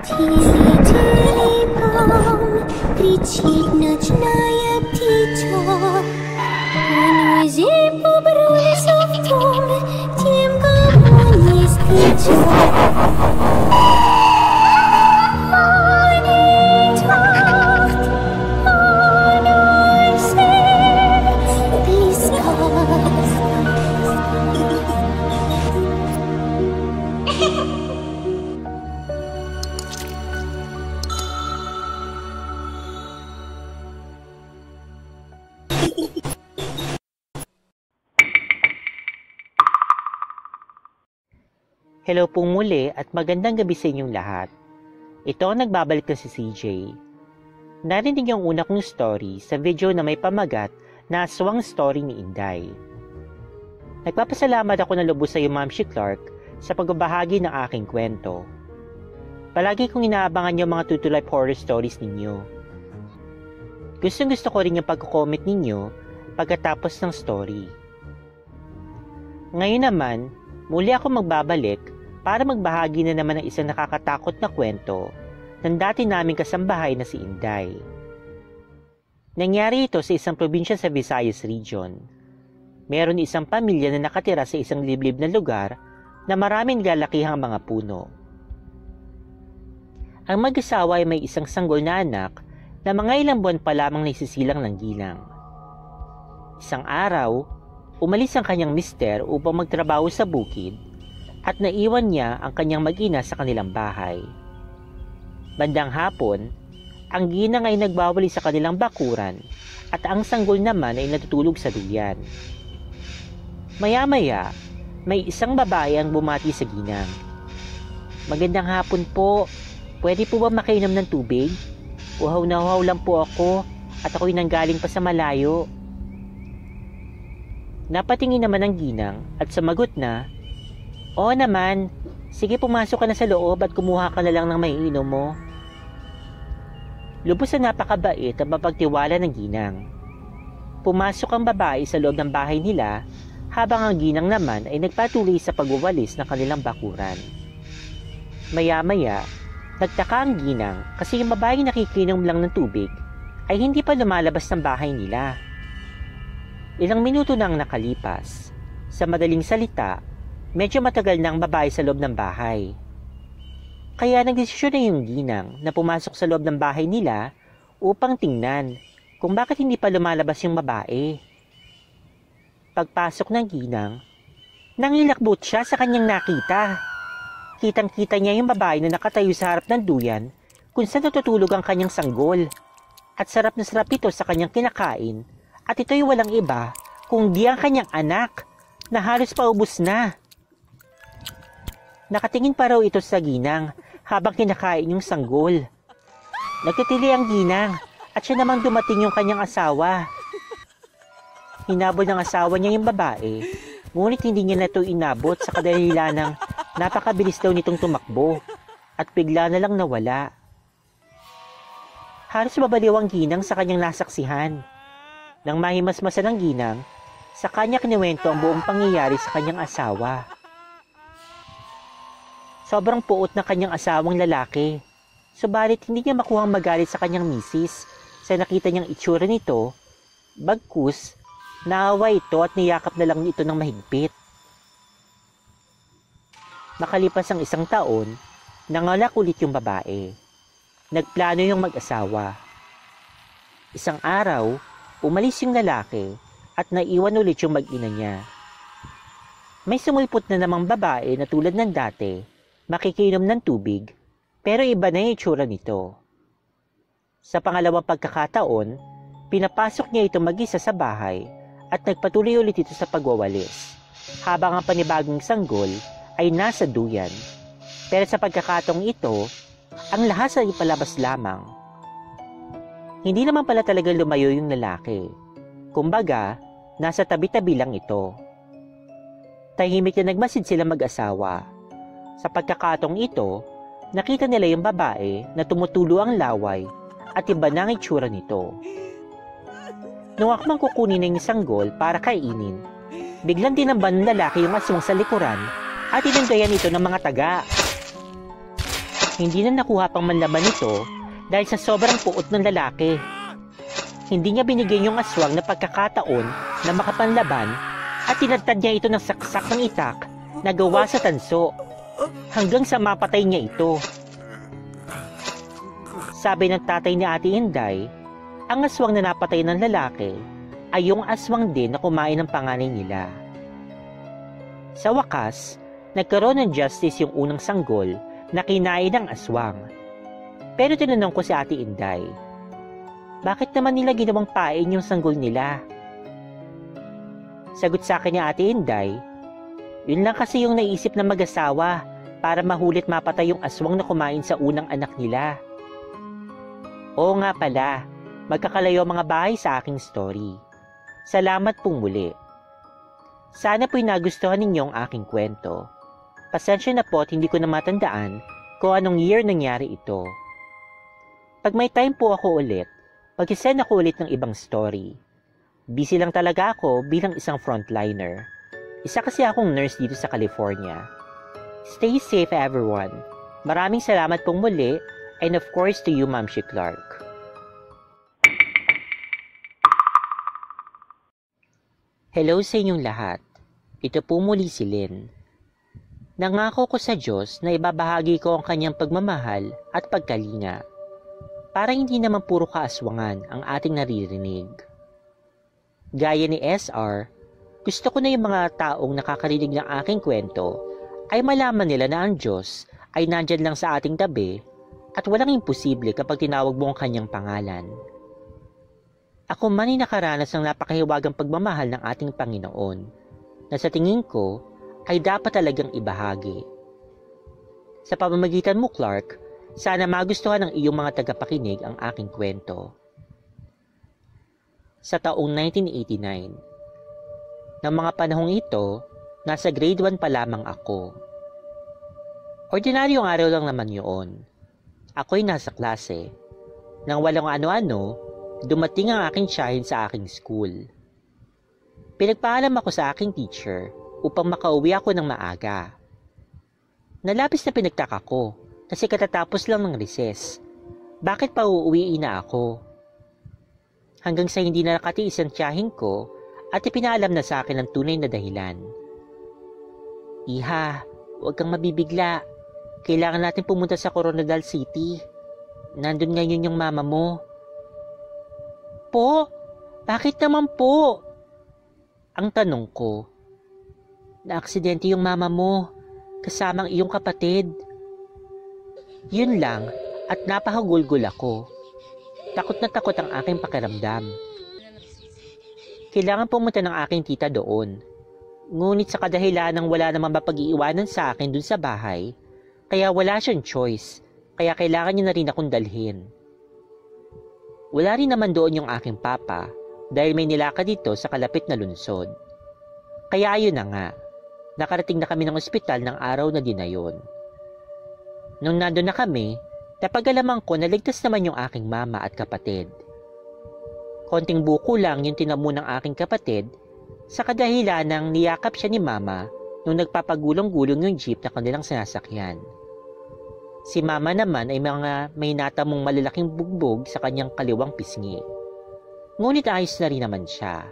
Тили-тили-бом, кричит ночная птица. Морозы побрались в том, тем, кому не стыдится. Hello po muli at magandang gabi sa inyong lahat. Ito ang nagbabalik na si CJ. Narinig yung una kong story sa video na may pamagat na Aswang Story ni Inday. Nagpapasalamat ako na lubos sa iyo, Ma'am She Clark, sa pagbabahagi ng aking kwento. Palagi kong inaabangan yung mga true to life horror stories ninyo. Gustong-gusto ko rin yung pagko-comment ninyo pagkatapos ng story. Ngayon naman, muli ako magbabalik para magbahagi na naman ng isang nakakatakot na kwento ng dati naming kasambahay na si Inday. Nangyari ito sa isang probinsya sa Visayas Region. Meron isang pamilya na nakatira sa isang liblib na lugar na maraming lalakihang mga puno. Ang mag-asawa ay may isang sanggol na anak na mga ilang buwan pa lamang naisisilang ng ginang. Isang araw, umalis ang kanyang mister upang magtrabaho sa bukid at naiwan niya ang kanyang mag-ina sa kanilang bahay. Bandang hapon, ang ginang ay nagbawali sa kanilang bakuran at ang sanggol naman ay natutulog sa duyan. Maya-maya, may isang babae ang bumati sa ginang. "Magandang hapon po. Pwede po ba makainom ng tubig? Uhaw na uhaw lang po ako at ako'y nanggaling pa sa malayo." Napatingin naman ang ginang at sumagot na, "Oo naman, sige pumasok ka na sa loob at kumuha ka na lang ng maiinom mo." Lubos na napakabait at mapagtiwala ng ginang. Pumasok ang babae sa loob ng bahay nila habang ang ginang naman ay nagpatuloy sa pagwawalis ng kanilang bakuran. Maya-maya, nagtaka ang ginang kasi yung babae nakikinom lang ng tubig ay hindi pa lumalabas ng bahay nila. Ilang minuto nang nakalipas. Sa madaling salita, medyo matagal na ang babae sa loob ng bahay. Kaya nagdesisyon na yung ginang na pumasok sa loob ng bahay nila upang tingnan kung bakit hindi pa lumalabas yung babae. Pagpasok ng ginang, nangilakbot siya sa kanyang nakita. Kitang-kita niya yung babae na nakatayo sa harap ng duyan kung saan natutulog ang kanyang sanggol. At sarap na sarap ito sa kanyang kinakain at ito'y walang iba kundi ang kanyang anak na halos paubos na. Nakatingin pa raw ito sa ginang habang kinakain yung sanggol. Nagtitili ang ginang at siya namang dumating yung kanyang asawa. Hinabol ng asawa niya yung babae, ngunit hindi niya na ito inabot sa kadahilan ng napakabilis daw nitong tumakbo at bigla na lang nawala. Halos mabaliw ang ginang sa kanyang nasaksihan. Nang mahimasmasan ng ginang, sa kanya kiniwento ang buong pangyayari sa kanyang asawa. Sobrang puot na kanyang asawang lalaki, subalit hindi niya makuhang magalit sa kanyang misis sa nakita niyang itsura nito, bagkus, naawa ito at niyakap na lang ito ng mahigpit. Makalipas ang isang taon, nanganak ulit yung babae. Nagplano yung mag-asawa. Isang araw, umalis yung lalaki at naiwan ulit yung mag-ina niya. May sumulpot na namang babae na tulad ng dati, makikinom ng tubig, pero iba na yung itsura nito. Sa pangalawang pagkakataon, pinapasok niya ito mag-isa sa bahay at nagpatuloy ulit ito sa pagwawalis, habang ang panibagong sanggol ay nasa duyan. Pero sa pagkakataong ito, ang lahat ay palabas lamang. Hindi naman pala talaga lumayo yung lalaki. Kumbaga, nasa tabi-tabi lang ito. Tahimik na nagmasid sila mag-asawa. Sa pagkakataong ito, nakita nila yung babae na tumutulo ang laway at iba na ang itsura nito. Nung akmang kukunin ng sanggol para kainin, biglang tinamban ng lalaki yung aswang sa likuran at inundayan ito ng mga taga. Hindi na nakuha pang manlaban nito dahil sa sobrang puot ng lalaki. Hindi niya binigay yung aswang na pagkakataon na makapanlaban at tinadtad niya ito ng saksak ng itak na gawa sa tanso hanggang sa mapatay niya ito. Sabi ng tatay ni Ate Inday, ang aswang na napatay ng lalaki ay yung aswang din na kumain ng panganay nila. Sa wakas, nagkaroon ng justice yung unang sanggol na kinain ng aswang. Pero tinanong ko si Ate Inday, bakit naman nila ginawang pain yung sanggol nila? Sagot sa akin ni Ate Inday, yun lang kasi yung naisip ng mag-asawa para mahulit mapatay yung aswang na kumain sa unang anak nila. Oo nga pala, magkakalayo mga bahay sa aking story. Salamat pong muli. Sana po'y nagustuhan ninyo ang aking kwento. Pasensya na po at hindi ko na matandaan kung anong year nangyari ito. Pag may time po ako ulit, mag-isend ako ulit ng ibang story. Busy lang talaga ako bilang isang frontliner. Isa kasi akong nurse dito sa California. Stay safe everyone. Maraming salamat pong muli and of course to you Ma'am Shi Clark. Hello sa inyong lahat. Ito po muli si Lynn. Nangako ko sa Diyos na ibabahagi ko ang kanyang pagmamahal at pagkalinga. Para hindi naman puro kaaswangan ang ating naririnig. Gaya ni SR, gusto ko na yung mga taong nakakarinig ng aking kwento ay malaman nila na ang Diyos ay nandyan lang sa ating tabi at walang imposible kapag tinawag mo ang kanyang pangalan. Ako man ay nakaranas ng napakahiwagang pagmamahal ng ating Panginoon na sa tingin ko ay dapat talagang ibahagi. Sa pamamagitan mo, Clark, sana magustuhan ng iyong mga tagapakinig ang aking kwento. Sa taong 1989, ng mga panahong ito, nasa grade 1 pa lamang ako. Ordinaryong araw lang naman yun. Ako'y nasa klase. Nang walang ano-ano, dumating ang aking tiyahin sa aking school. Pinagpaalam ako sa aking teacher upang makauwi ako ng maaga. Nalabis na pinagtaka ko kasi katatapos lang ng recess. Bakit pa uuwiin na ako? Hanggang sa hindi na nakatiis ang tiyahin ko at ipinaalam na sa akin ang tunay na dahilan. Iha, huwag kang mabibigla. Kailangan natin pumunta sa Coronadal City. Nandun ngayon yung mama mo. Po? Bakit naman po? Ang tanong ko. Na-aksidente yung mama mo, kasamang iyong kapatid. Yun lang at napahagulgol ako. Takot na takot ang aking pakiramdam. Kailangan pumunta ng aking tita doon. Ngunit sa kadahilan ng wala namang mapag-iiwanan sa akin dun sa bahay, kaya wala siyang choice, kaya kailangan niya na rin akong dalhin. Wala rin naman doon yung aking papa dahil may nilakad dito sa kalapit na lungsod. Kaya ayun na nga, nakarating na kami ng ospital ng araw na din na yun. Nung nandun na kami, napag-alaman ko na ligtas naman yung aking mama at kapatid. Konting buko lang yung tinamo ng aking kapatid sa kadahilan ng niyakap siya ni mama nung nagpapagulong-gulong yung jeep na kanilang sinasakyan. Si mama naman ay may natamong malalaking bugbog sa kanyang kaliwang pisngi. Ngunit ayos na rin naman siya.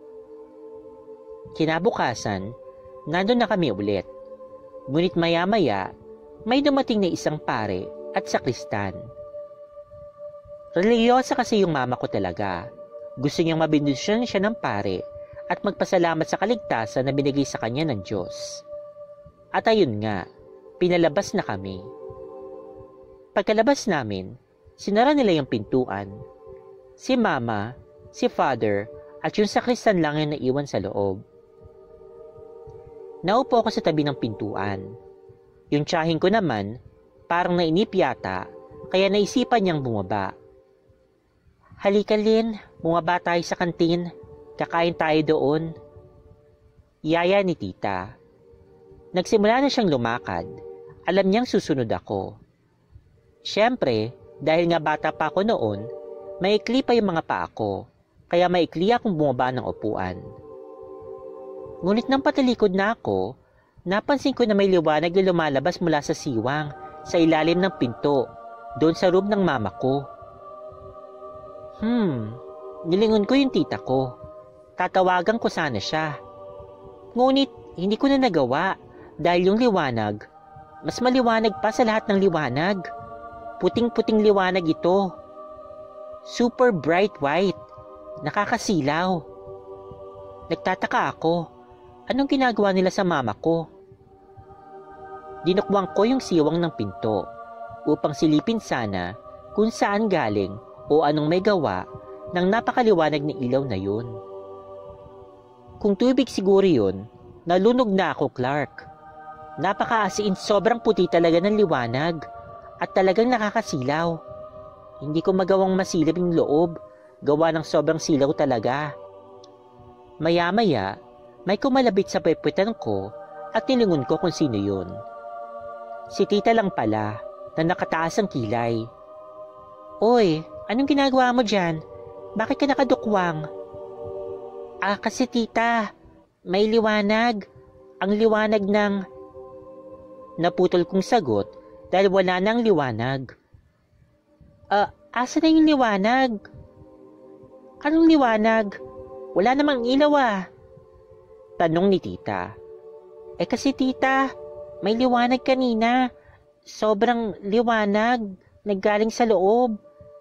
Kinabukasan, nandun na kami ulit. Ngunit maya-maya, may dumating na isang pare at sakristan. Religyosa kasi yung mama ko talaga. Gusto niyang mabindusyon siya ng pare at magpasalamat sa kaligtasan na binigay sa kanya ng Diyos. At ayun nga, pinalabas na kami. Pagkalabas namin, sinara nila yung pintuan. Si mama, si father, at yung sakristan lang yung naiwan sa loob. Naupo ako sa tabi ng pintuan. Yung tiyahin ko naman, parang nainip yata, kaya naisipan niyang bumaba. Halika Lynn, bumaba tayo sa kantin. Kakain tayo doon. Yaya ni tita. Nagsimula na siyang lumakad. Alam niyang susunod ako. Siyempre, dahil nga bata pa ako noon, maikli pa yung mga paa ko, kaya maikli akong bumaba ng upuan. Ngunit nang patalikod na ako, napansin ko na may liwanag na lumalabas mula sa siwang sa ilalim ng pinto, doon sa room ng mama ko. Nilingon ko yung tita ko. Tatawagan ko sana siya. Ngunit hindi ko na nagawa dahil yung liwanag, mas maliwanag pa sa lahat ng liwanag. Puting-puting liwanag ito. Super bright white. Nakakasilaw. Nagtataka ako. Anong ginagawa nila sa mama ko? Dinukwang ko yung siwang ng pinto upang silipin sana kung saan galing o anong may gawa ng napakaliwanag na ilaw na yun. Kung tubig siguro yun, nalunog na ako, Clark. Napaka-as-in sobrang puti talaga ng liwanag at talagang nakakasilaw. Hindi ko magawang masilip yung loob, gawa ng sobrang silaw talaga. Maya-maya, may kumalabit sa pwepwetan ko at nilingon ko kung sino yun. Si tita lang pala na nakataas ang kilay. Oy, anong ginagawa mo dyan? Bakit ka nakadukwang? Kasi tita, may liwanag. Ang liwanag ng... Naputol kong sagot dahil wala nang liwanag. Asa na yung liwanag? Anong liwanag? Wala namang ilaw Tanong ni tita. Kasi tita, may liwanag kanina. Sobrang liwanag, naggaling sa loob.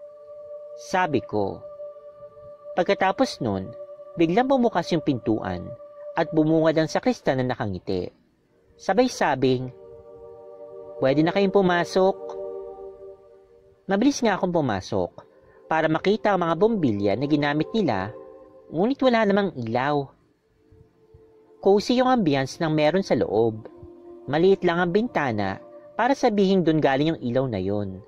Sabi ko. Pagkatapos nun, biglang bumukas yung pintuan at bumungad ang sakristan na nakangiti. Sabay sabing, pwede na kayong pumasok. Mabilis nga akong pumasok para makita ang mga bombilya na ginamit nila, ngunit wala namang ilaw. Cozy yung ambience ng meron sa loob. Maliit lang ang bintana para sabihin doon galing yung ilaw na yon.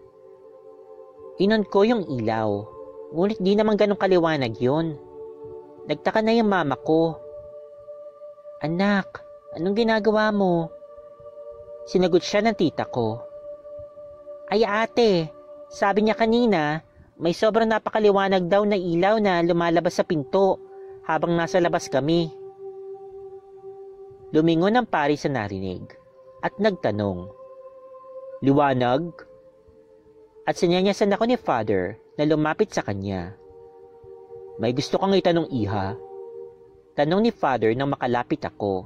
Inon ko yung ilaw, ngunit di naman ganun kaliwanag yon. Nagtaka na yung mama ko. Anak, anong ginagawa mo? Sinagot siya ng tita ko. Ay ate, sabi niya kanina, may sobrang napakaliwanag daw na ilaw na lumalabas sa pinto habang nasa labas kami. Lumingon ang pari sa narinig at nagtanong, liwanag? At sinyanyasan ako ni Father na lumapit sa kanya. May gusto kang itanong, iha? Tanong ni Father nang makalapit ako.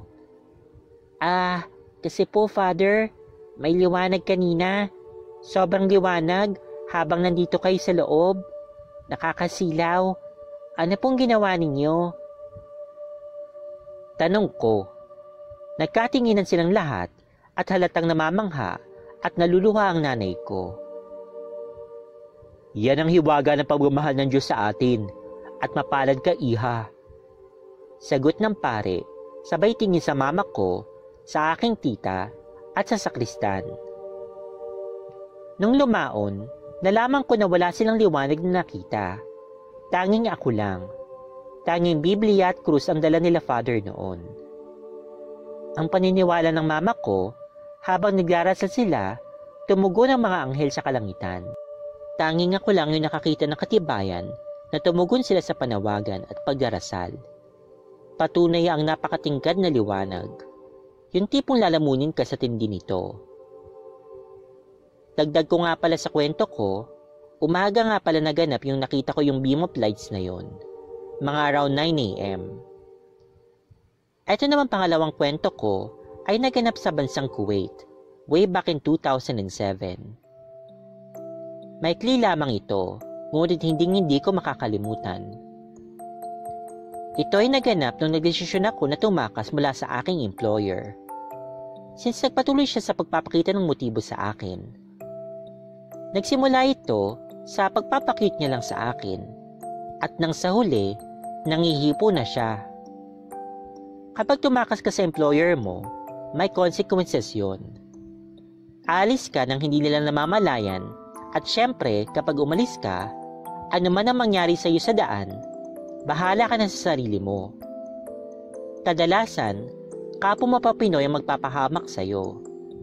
Kasi po Father, may liwanag kanina. Sobrang liwanag habang nandito kayo sa loob. Nakakasilaw. Ano pong ginawa ninyo? Tanong ko. Nagkatinginan silang lahat at halatang namamangha at naluluha ang nanay ko. Yan ang hiwaga ng pagmamahal ng Diyos sa atin at mapalad ka, iha. Sagot ng pare, sabay tingin sa mama ko, sa aking tita at sa sakristan. Nung lumaon, nalaman ko na wala silang liwanag na nakita. Tanging ako lang. Tanging Biblia at krus ang dala nila Father noon. Ang paniniwala ng mama ko, habang nagdarasal sila, tumugon ang mga anghel sa kalangitan. Tanging ako lang yung nakakita ng katibayan na tumugon sila sa panawagan at pagdarasal. Patunay ang napakatingkad na liwanag. Yung tipong lalamunin ka sa tindi nito. Dagdag ko nga pala sa kwento ko, umaga nga pala naganap yung nakita ko yung beam of lights na yon. Mga around 9 a.m. Ito naman pangalawang kwento ko ay naganap sa bansang Kuwait, way back in 2007. Maikli lamang ito, ngunit hindi ko makakalimutan. Ito ay naganap nung nagdesisyon ako na tumakas mula sa aking employer. Since nagpatuloy siya sa pagpapakita ng motibo sa akin. Nagsimula ito sa pagpapakute niya lang sa akin, at nang sa huli, nangihipo na siya. Kapag tumakas ka sa employer mo, may consequences yon. Alis ka nang hindi nila namamalayan at syempre kapag umalis ka, ano man ang mangyari sa iyo sa daan, bahala ka na sa sarili mo. Kadalasan, kapwa mapapinoy ang magpapahamak sa iyo.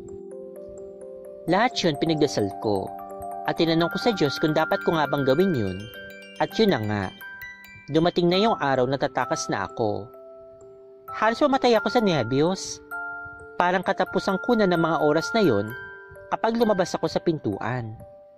Lahat yun pinagdasal ko at tinanong ko sa Diyos kung dapat ko nga bang gawin yun at yun na nga. Dumating na yung araw na tatakas na ako. Halos mamatay ako sa nebyos. Parang katapusan ko na ng mga oras na yon, kapag lumabas ako sa pintuan.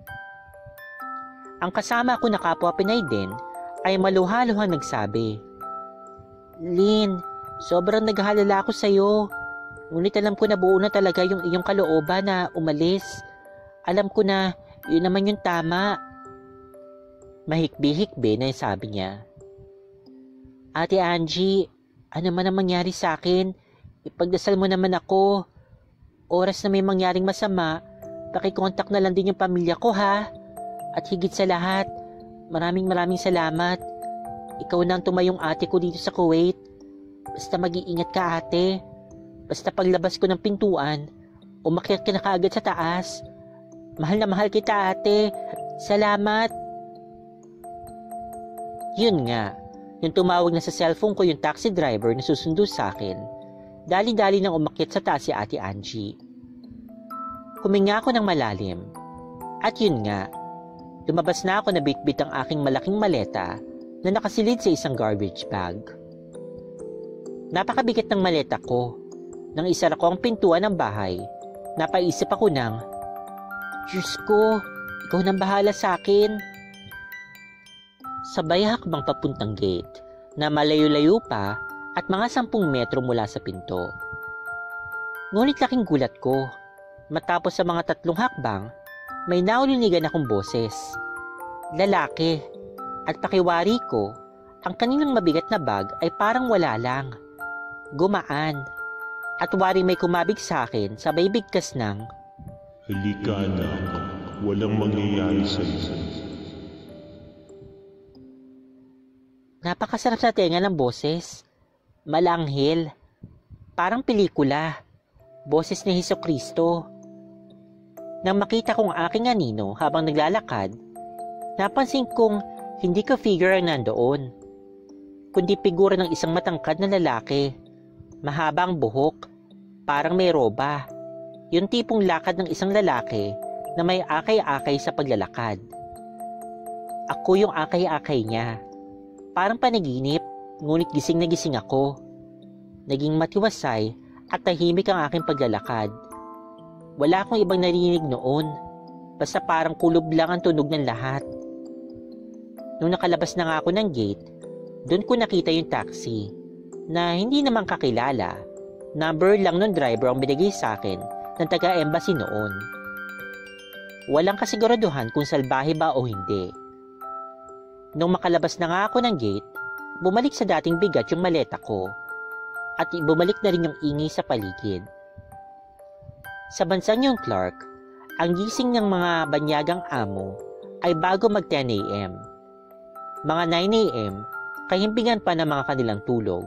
Ang kasama ko na kapwa Pinay din ay maluha-luhang nagsabi, "Lynn, sobrang naghahalala ako sa'yo. Ngunit alam ko na buo na talaga yung iyong kalooban na umalis. Alam ko na yun naman yung tama." Mahikbi-hikbi na yung sabi niya, "Ate Angie, ano man ang mangyari sa akin, ipagdasal mo naman ako. Oras na may mangyaring masama, pakikontak na lang din yung pamilya ko ha. At higit sa lahat, maraming salamat. Ikaw na ang tumayong ate ko dito sa Kuwait. Basta mag-iingat ka ate. Basta paglabas ko ng pintuan, umakyat ka na kaagad sa taas. Mahal na mahal kita ate. Salamat." Yun nga, yung tumawag na sa cellphone ko yung taxi driver na susundo sa akin. Dali-dali nang umakyat sa taas si Ate Angie. Huminga ako ng malalim. At yun nga, lumabas na ako na bitbit ang aking malaking maleta na nakasilid sa isang garbage bag. Napakabigat ng maleta ko. Nang isara ko ang pintuan ng bahay, napaisip ako ng, "Diyos ko, ikaw nang bahala sa akin." Sabay hakbang papuntang gate na malayo-layo pa at mga 10 metro mula sa pinto. Ngunit laking gulat ko. Matapos sa mga 3 hakbang, may naulinigan akong boses. Lalaki. At pakiwari ko, ang kanilang mabigat na bag ay parang wala lang. Gumaan. At wari may kumabig sa akin sabay bigkas ng, "Halika anak, walang mangyayari sa iyo." Napakasarap sa tenga ng boses. Malanghel. Parang pelikula. Boses ni Hesukristo. Nang makita kong aking anino habang naglalakad, napansin kong hindi ko figure ang nandoon, kundi figura ng isang matangkad na lalaki. Mahabang buhok. Parang may roba. Yung tipong lakad ng isang lalaki na may akay-akay sa paglalakad. Ako yung akay-akay niya. Parang panaginip, ngunit gising na gising ako. Naging matiwasay at tahimik ang aking paglalakad. Wala akong ibang narinig noon, basta parang kulob lang ang tunog ng lahat. Nung nakalabas na nga ako ng gate, doon ko nakita yung taxi, na hindi naman kakilala. Number lang ng driver ang binigay sa akin ng taga-embassy noon. Walang kasiguraduhan kung salbahe ba o hindi. Nung makalabas na nga ako ng gate, bumalik sa dating bigat yung maleta ko at bumalik na rin yung ingay sa paligid. Sa bansang yung Clark, ang gising ng mga banyagang amo ay bago mag 10 a.m. Mga 9 a.m., kahimbingan pa ng mga kanilang tulog.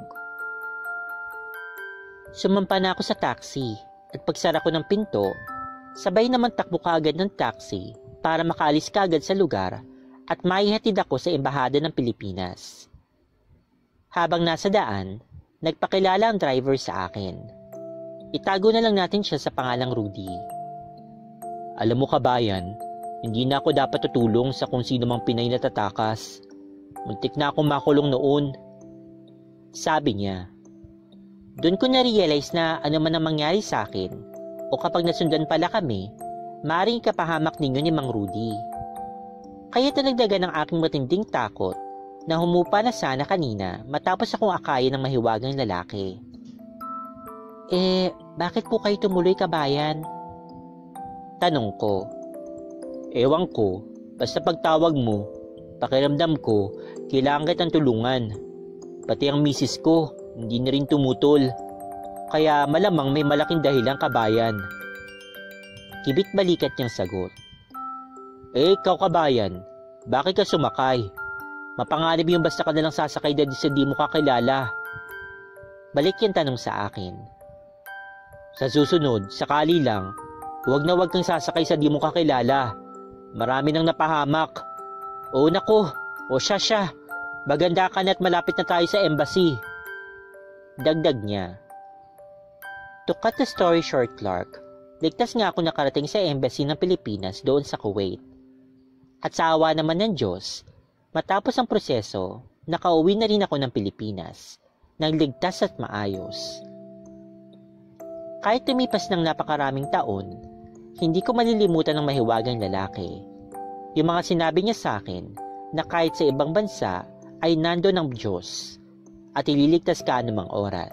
Sumampa na ako sa taxi at pagsara ko ng pinto, sabay naman takbo kaagad ng taxi para makaalis kaagad sa lugar at maihatid ako sa Embahada ng Pilipinas. Habang nasa daan, nagpakilala ang driver sa akin. Itago na lang natin siya sa pangalang Rudy. "Alam mo kabayan, hindi na ako dapat tutulong sa kung sino mang Pinay na tatakas. Muntik na akong makulong noon." Sabi niya. Doon ko na-realize na ano man ang mangyari sa akin o kapag nasundan pala kami, maaaring ikapahamak ninyo ni Mang Rudy. Kaya talagdagan ng aking matinding takot na humupa na sana kanina matapos akong akayin ng mahiwagang lalaki. Bakit po kayo tumuloy kabayan?" Tanong ko. "Ewan ko, basta pagtawag mo, pakiramdam ko, kailangan kitang tulungan. Pati ang misis ko, hindi na rin tumutol. Kaya malamang may malaking dahilan kabayan." Kibit balikat niyang sagot. Ikaw kabayan, bakit ka sumakay? Mapanganib yung basta ka nalang sasakay dahil sa di mo kakilala. Balik yung tanong sa akin. Sa susunod, sakali lang, huwag na huwag kang sasakay sa di mo kakilala. Marami nang napahamak. Oo nako, o siya. Maganda ka na at malapit na tayo sa embassy. Dagdag niya. To cut the story short, Clark, ligtas nga ako nakarating sa embassy ng Pilipinas doon sa Kuwait. At sa awa naman ng Diyos, matapos ang proseso, nakauwi na rin ako ng Pilipinas, nang ligtas at maayos. Kahit tumipas ng napakaraming taon, Hindi ko malilimutan ng mahiwagang lalaki. Yung mga sinabi niya sa akin na kahit sa ibang bansa ay nando ng Diyos at ililigtas ka anumang oras.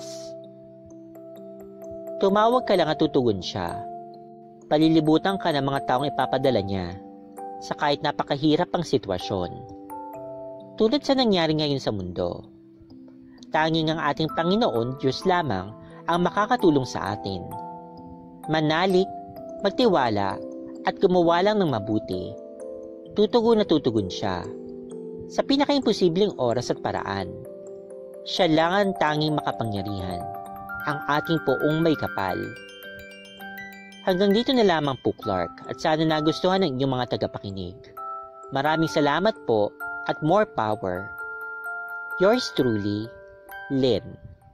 Tumawag ka lang at tutugon siya. Palilibutan ka ng mga taong ipapadala niya sa kahit napakahirap ang sitwasyon. Tulad sa nangyari ngayon sa mundo. Tanging ang ating Panginoon, Diyos lamang, ang makakatulong sa atin. Manalig, magtiwala, at gumawa lang ng mabuti. Tutugon na tutugon siya. Sa pinaka-imposibleng oras at paraan. Siya lang ang tanging makapangyarihan. Ang ating poong may kapal. Hanggang dito na lamang po, Clark, at sana nagustuhan ng inyong mga tagapakinig. Maraming salamat po at more power. Yours truly, Lynn.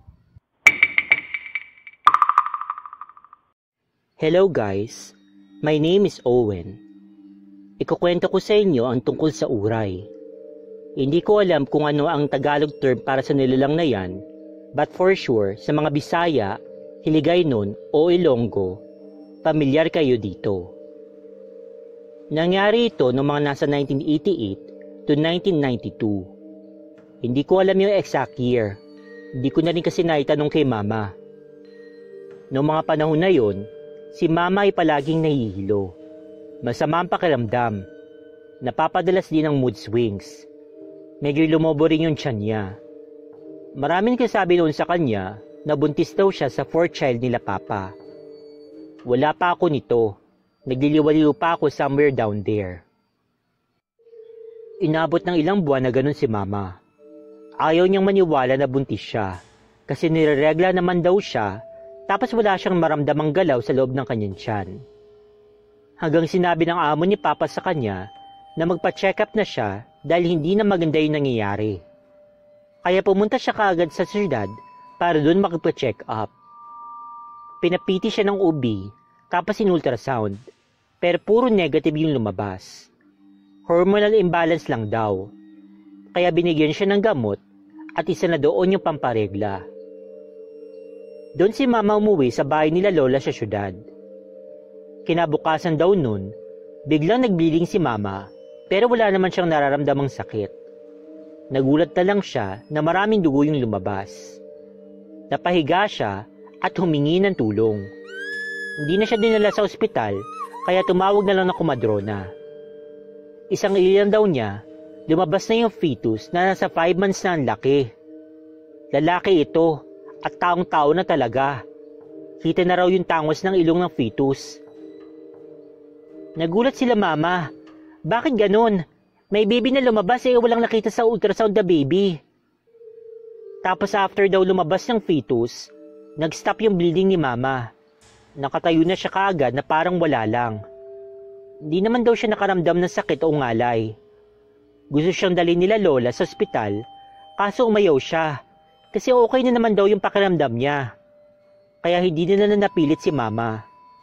Hello guys, my name is Owen. Ikukwento ko sa inyo ang tungkol sa uray. Hindi ko alam kung ano ang Tagalog term para sa nilalang na yan, but for sure, sa mga Bisaya, Hiligaynon o Ilonggo, pamilyar kayo dito. Nangyari ito noong mga nasa 1988 to 1992. Hindi ko alam yung exact year. Hindi ko na rin kasi naitanong kay mama. Noong mga panahon na yon, si mama ay palaging nahihilo. Masama ang pakiramdam. Napapadalas din ng mood swings. Medyo lumobo rin yung tiyan niya. Maraming kasabi noon sa kanya na buntis daw siya sa fourth child nila papa. Wala pa ako nito. Nagliliwaliw pa ako somewhere down there. Inabot ng ilang buwan na ganun si mama. Ayaw niyang maniwala na buntis siya kasi nireregla naman daw siya tapos wala siyang maramdamang galaw sa loob ng kanyang tiyan. Hanggang sinabi ng amo ni papa sa kanya na magpa-check up na siya dahil hindi na maganda yung nangyayari. Kaya pumunta siya kaagad sa syudad para doon magpa-check up. Pinapiti siya ng OB, tapos in-ultrasound, pero puro negative yung lumabas. Hormonal imbalance lang daw, kaya binigyan siya ng gamot at isa na doon yung pamparegla. Doon si mama umuwi sa bahay nila lola sa syudad. Kinabukasan daw nun, biglang nag-bleeding si mama, pero wala naman siyang nararamdamang sakit. Nagulat na lang siya na maraming dugo yung lumabas. Napahiga siya at humingi ng tulong. Hindi na siya dinala sa ospital, kaya tumawag na lang ng kumadrona. Isang ilan daw niya, lumabas na yung fetus na nasa 5 months na ang laki. Lalaki ito, at taong-tao na talaga. Kita na raw yung tangos ng ilong ng fetus. Nagulat sila mama. Bakit ganun? May baby na lumabas walang nakita sa ultrasound na baby. Tapos after daw lumabas ng fetus, nag-stop yung bleeding ni mama. Nakatayo na siya kaagad na parang wala lang. Hindi naman daw siya nakaramdam ng sakit o ngalay. Gusto siyang dalhin nila lola sa ospital, kaso umayaw siya. Kasi okay na naman daw yung pakiramdam niya. Kaya hindi na napilit si mama.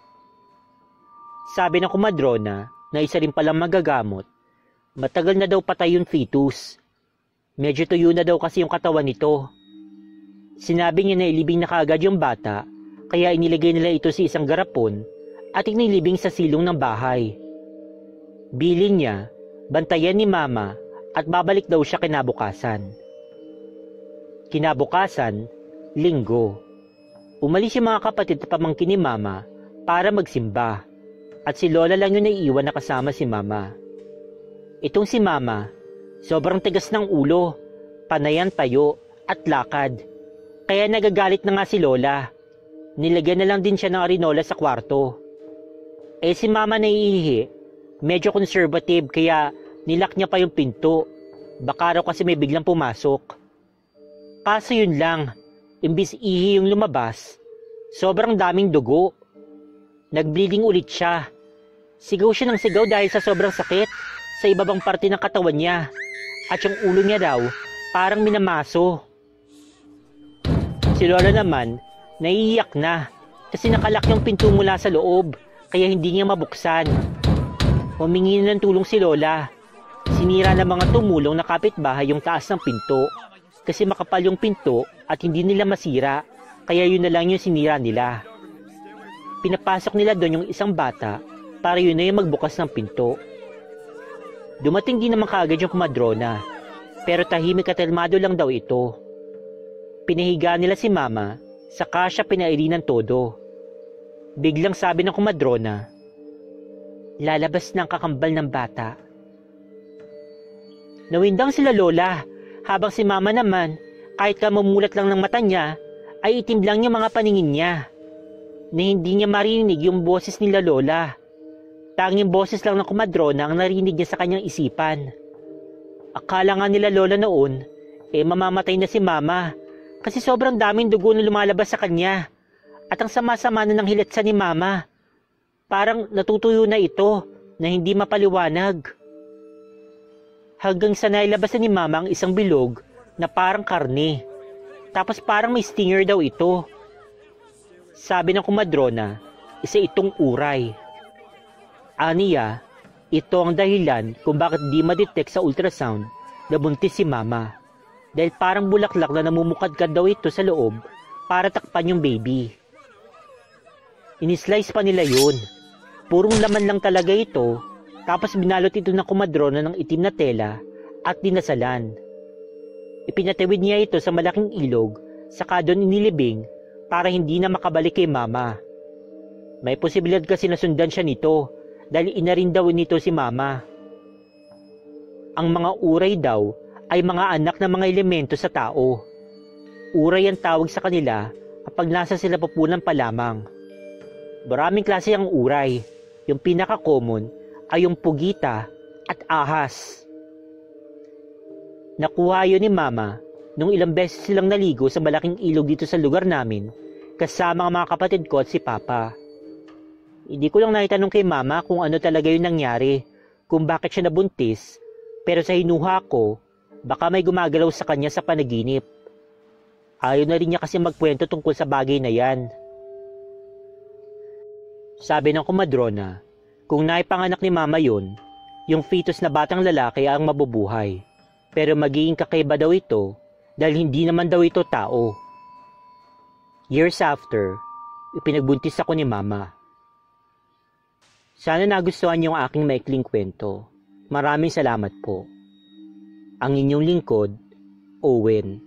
Sabi ng kumadrona na isa rin palang magagamot, matagal na daw patay yung fetus. Medyo tuyo na daw kasi yung katawan nito. Sinabi niya na ilibing na kaagad yung bata, kaya inilagay nila ito sa isang garapon at inilibing sa silong ng bahay. Bilin niya, bantayan ni mama at babalik daw siya kinabukasan. Kinabukasan, linggo. Umalis yung mga kapatid at pamangkin ni mama para magsimba at si lola lang yung naiiwan na kasama si mama. Itong si mama, sobrang tigas ng ulo, panayan tayo at lakad. Kaya nagagalit na nga si lola. Nilagyan na lang din siya ng arinola sa kwarto. Si mama naiihi, medyo conservative kaya nilak niya pa yung pinto. Baka raw kasi may biglang pumasok. Kaso yun lang, imbis ihi yung lumabas, sobrang daming dugo. Nag-bleeding ulit siya. Sigaw siya ng sigaw dahil sa sobrang sakit sa ibabang parte ng katawan niya. At yung ulo niya daw, parang minamaso. Si lola naman, naiiyak na kasi nakalak yung pinto mula sa loob kaya hindi niya mabuksan. Humingi na ng tulong si lola. Sinira ng mga tumulong na kapitbahay yung taas ng pinto kasi makapal yung pinto at hindi nila masira kaya yun na lang yung sinira nila. Pinapasok nila doon yung isang bata para yun na yung magbukas ng pinto. Dumating din naman kaagad yung kumadrona, pero tahimik at kalmado lang daw ito. Pinahiga nila si Mama, saka siya pinaili ng todo. Biglang sabi ng kumadrona, "Lalabas na ang kakambal ng bata." Nawindang sila Lola, habang si Mama naman, kahit kamumulat lang ng mata niya, ay itim lang yung mga paningin niya, na hindi niya marinig yung boses nila Lola. Tanging boses lang ng kumadrona ang narinig niya sa kanyang isipan. Akala nga nila Lola noon, mamamatay na si Mama, kasi sobrang daming dugo na lumalabas sa kanya, at ang sama-sama na ng hilatsa ni Mama. Parang natutuyo na ito, na hindi mapaliwanag. Hanggang sa nailabas ni Mama ang isang bilog na parang karne. Tapos parang may stinger daw ito. Sabi ng kumadrona, isa itong uray. Aniya, ito ang dahilan kung bakit di ma-detect sa ultrasound na buntis si Mama. Dahil parang bulaklak na namumukadkad daw ito sa loob para takpan yung baby. Inislice pa nila yun. Purong laman lang talaga ito, tapos binalot ito ng kumadrona ng itim na tela at dinasalan. Ipinatawid niya ito sa malaking ilog, saka doon inilibing para hindi na makabalik kay Mama. May posibilidad kasi nasundan siya nito dahil inarin daw nito si Mama. Ang mga uray daw ay mga anak ng mga elemento sa tao. Uray ang tawag sa kanila kapag nasa sila pupunan pa lamang. Maraming klase ang uray. Yung pinaka-common ay yung pugita at ahas. Nakuha yun ni Mama nung ilang beses silang naligo sa malaking ilog dito sa lugar namin kasama ang mga kapatid ko at si Papa. Hindi ko lang naitanong kay Mama kung ano talaga yung nangyari, kung bakit siya nabuntis, pero sa hinuha ko, baka may gumagalaw sa kanya sa panaginip. Ayaw na rin niya kasi magkwento tungkol sa bagay na yan. Sabi ng kumadrona, kung naipanganak ni Mama yun, yung fetus na batang lalaki ang mabubuhay. Pero magiging kakaiba daw ito dahil hindi naman daw ito tao. Years after, ipinagbuntis ako ni Mama. Sana nagustuhan niyo ang aking maikling kwento. Maraming salamat po. Ang inyong lingkod, Owen.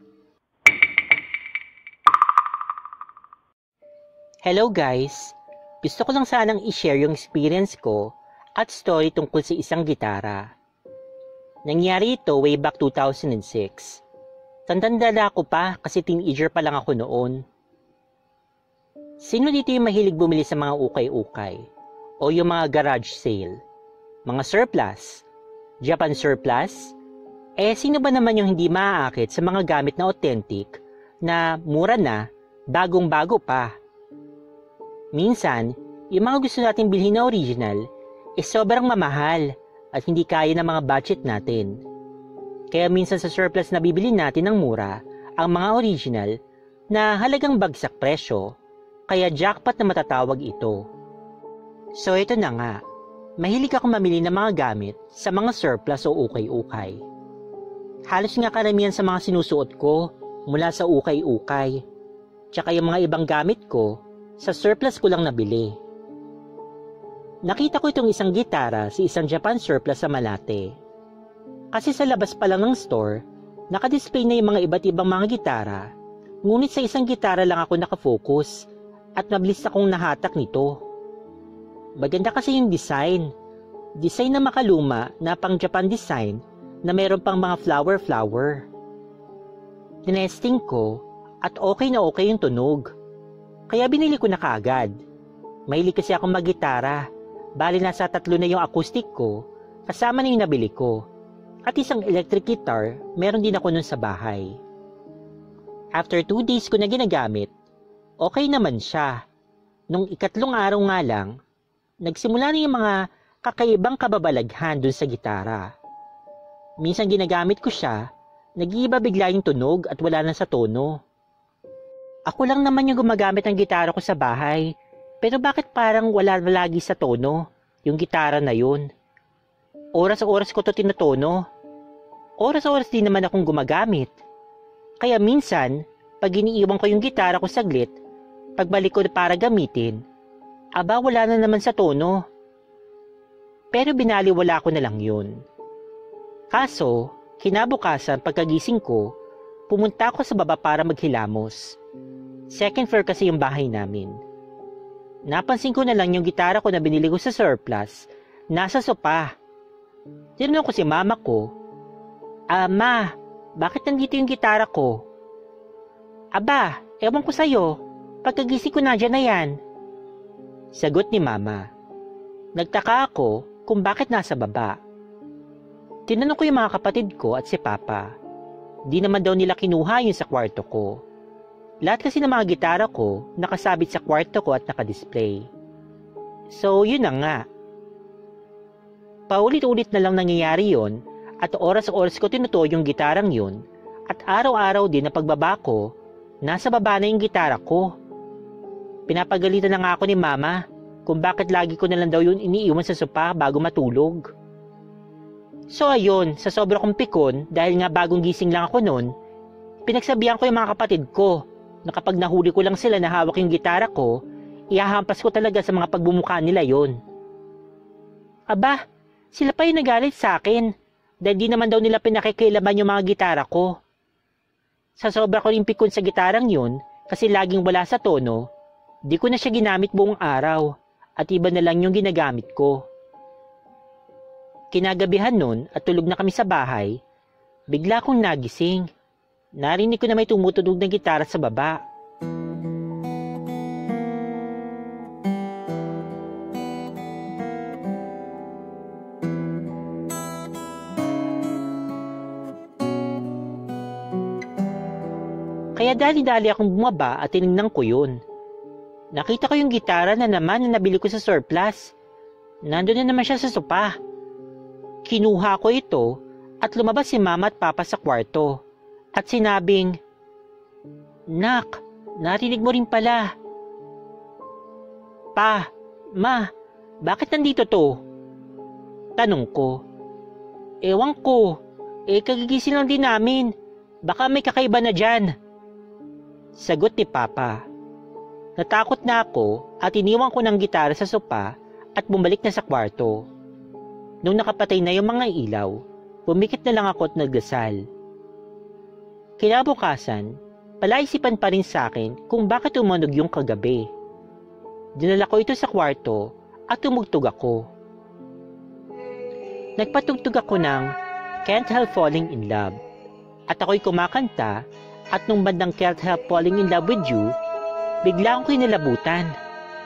Hello guys! Gusto ko lang sanang i-share yung experience ko at story tungkol sa isang gitara. Nangyari ito way back 2006. Tandaan ko pa kasi teenager pa lang ako noon. Sino dito yung mahilig bumili sa mga ukay-ukay? O yung mga garage sale? Mga surplus? Japan surplus? Sino ba naman yung hindi maaakit sa mga gamit na authentic na mura na, bagong-bago pa? Minsan, yung mga gusto natin bilhin na original sobrang mamahal at hindi kaya ng mga budget natin. Kaya minsan sa surplus na bibili natin ng mura ang mga original na halagang bagsak presyo, kaya jackpot na matatawag ito. So ito na nga, mahilig ako mamili ng mga gamit sa mga surplus o ukay-ukay. Halos nga karamihan sa mga sinusuot ko mula sa ukay-ukay. Tsaka yung mga ibang gamit ko, sa surplus ko lang nabili. Nakita ko itong isang gitara sa isang Japan surplus sa Malate. Kasi sa labas pa lang ng store, nakadisplay na yung mga iba't ibang mga gitara, ngunit sa isang gitara lang ako nakafocus at mabilis akong nahatak nito. Maganda kasi yung design. Design na makaluma na pang Japan design na meron pang mga flower-flower. Tinesting ko at okay na okay yung tunog. Kaya binili ko na kaagad. Mahilig kasi akong mag-gitara. Bali nasa 3 na yung acoustic ko, kasama na yung nabili ko. At isang electric guitar, meron din ako nun sa bahay. After 2 days ko na ginagamit, okay naman siya. Nung ikatlong araw nga lang, nagsimula na yung mga kakaibang kababalaghan dun sa gitara. Minsan ginagamit ko siya, nag-iiba bigla yung tunog at wala na sa tono. Ako lang naman yung gumagamit ng gitara ko sa bahay, pero bakit parang wala lagi sa tono, yung gitara na yun? Oras-oras ko to tinutono. Oras-oras din naman akong gumagamit. Kaya minsan, pag iniiwan ko yung gitara ko saglit, pagbalik ko para gamitin, aba wala na naman sa tono. pero binaliwala ko na lang yun. Kaso, kinabukasan pagkagising ko, pumunta ako sa baba para maghilamos. Second floor kasi yung bahay namin. Napansin ko na lang yung gitara ko na binili ko sa surplus, nasa sopa. Tinanong ko si mama ko, Ma, bakit nandito yung gitara ko? Aba, ewan ko sa'yo, pagkagising ko nandiyan na yan. Sagot ni mama. Nagtaka ako kung bakit nasa baba. Tinanong ko yung mga kapatid ko at si papa. Di naman daw nila kinuha yun sa kwarto ko. Lahat kasi ng mga gitara ko nakasabit sa kwarto ko at nakadisplay. So yun na nga. Paulit-ulit na lang nangyayari yun at oras-oras ko tinutuo yung gitarang yun at araw-araw din na pagbaba ko, nasa baba na yung gitara ko. Pinapagalitan na nga ako ni mama kung bakit lagi ko na lang daw yun iniiwan sa sopa bago matulog. So ayun, sa sobra kong pikon dahil nga bagong gising lang ako noon, pinagsabihan ko yung mga kapatid ko na kapag nahuli ko lang sila na hawak yung gitara ko, ihahampas ko talaga sa mga pagbumuka nila yon. Aba, sila pa yung nagalit sa akin dahil di naman daw nila pinakikilaban yung mga gitara ko. Sa sobra ko rin pikon sa gitarang yun kasi laging wala sa tono, di ko na siya ginamit buong araw at iba na lang yung ginagamit ko. Kinagabihan nun at tulog na kami sa bahay, bigla akong nagising. Narinig ko na may tumutunog na gitara sa baba. Kaya dali-dali akong bumaba at tinignan ko yun. Nakita ko yung gitara na naman na nabili ko sa surplus. Nandun na naman siya sa sopa. Kinuha ko ito at lumabas si mama at papa sa kwarto. At sinabing, Nak, narinig mo rin pala. Pa, ma, bakit nandito to? Tanong ko. Ewan ko, kagigising lang din namin. Baka may kakaiba na dyan. Sagot ni papa. Natakot na ako at iniwan ko ng gitara sa sopa at bumalik na sa kwarto. Nung nakapatay na yung mga ilaw, pumikit na lang ako at nagdasal. Kinabukasan, palaisipan pa rin sa akin kung bakit tumunog yung kagabi. Dinala ko ito sa kwarto at tumugtog ako. Nagpatugtog ako ng Can't Help Falling in Love at ako'y kumakanta at nung bandang Can't Help Falling in Love with You, bigla akong kinilabutan.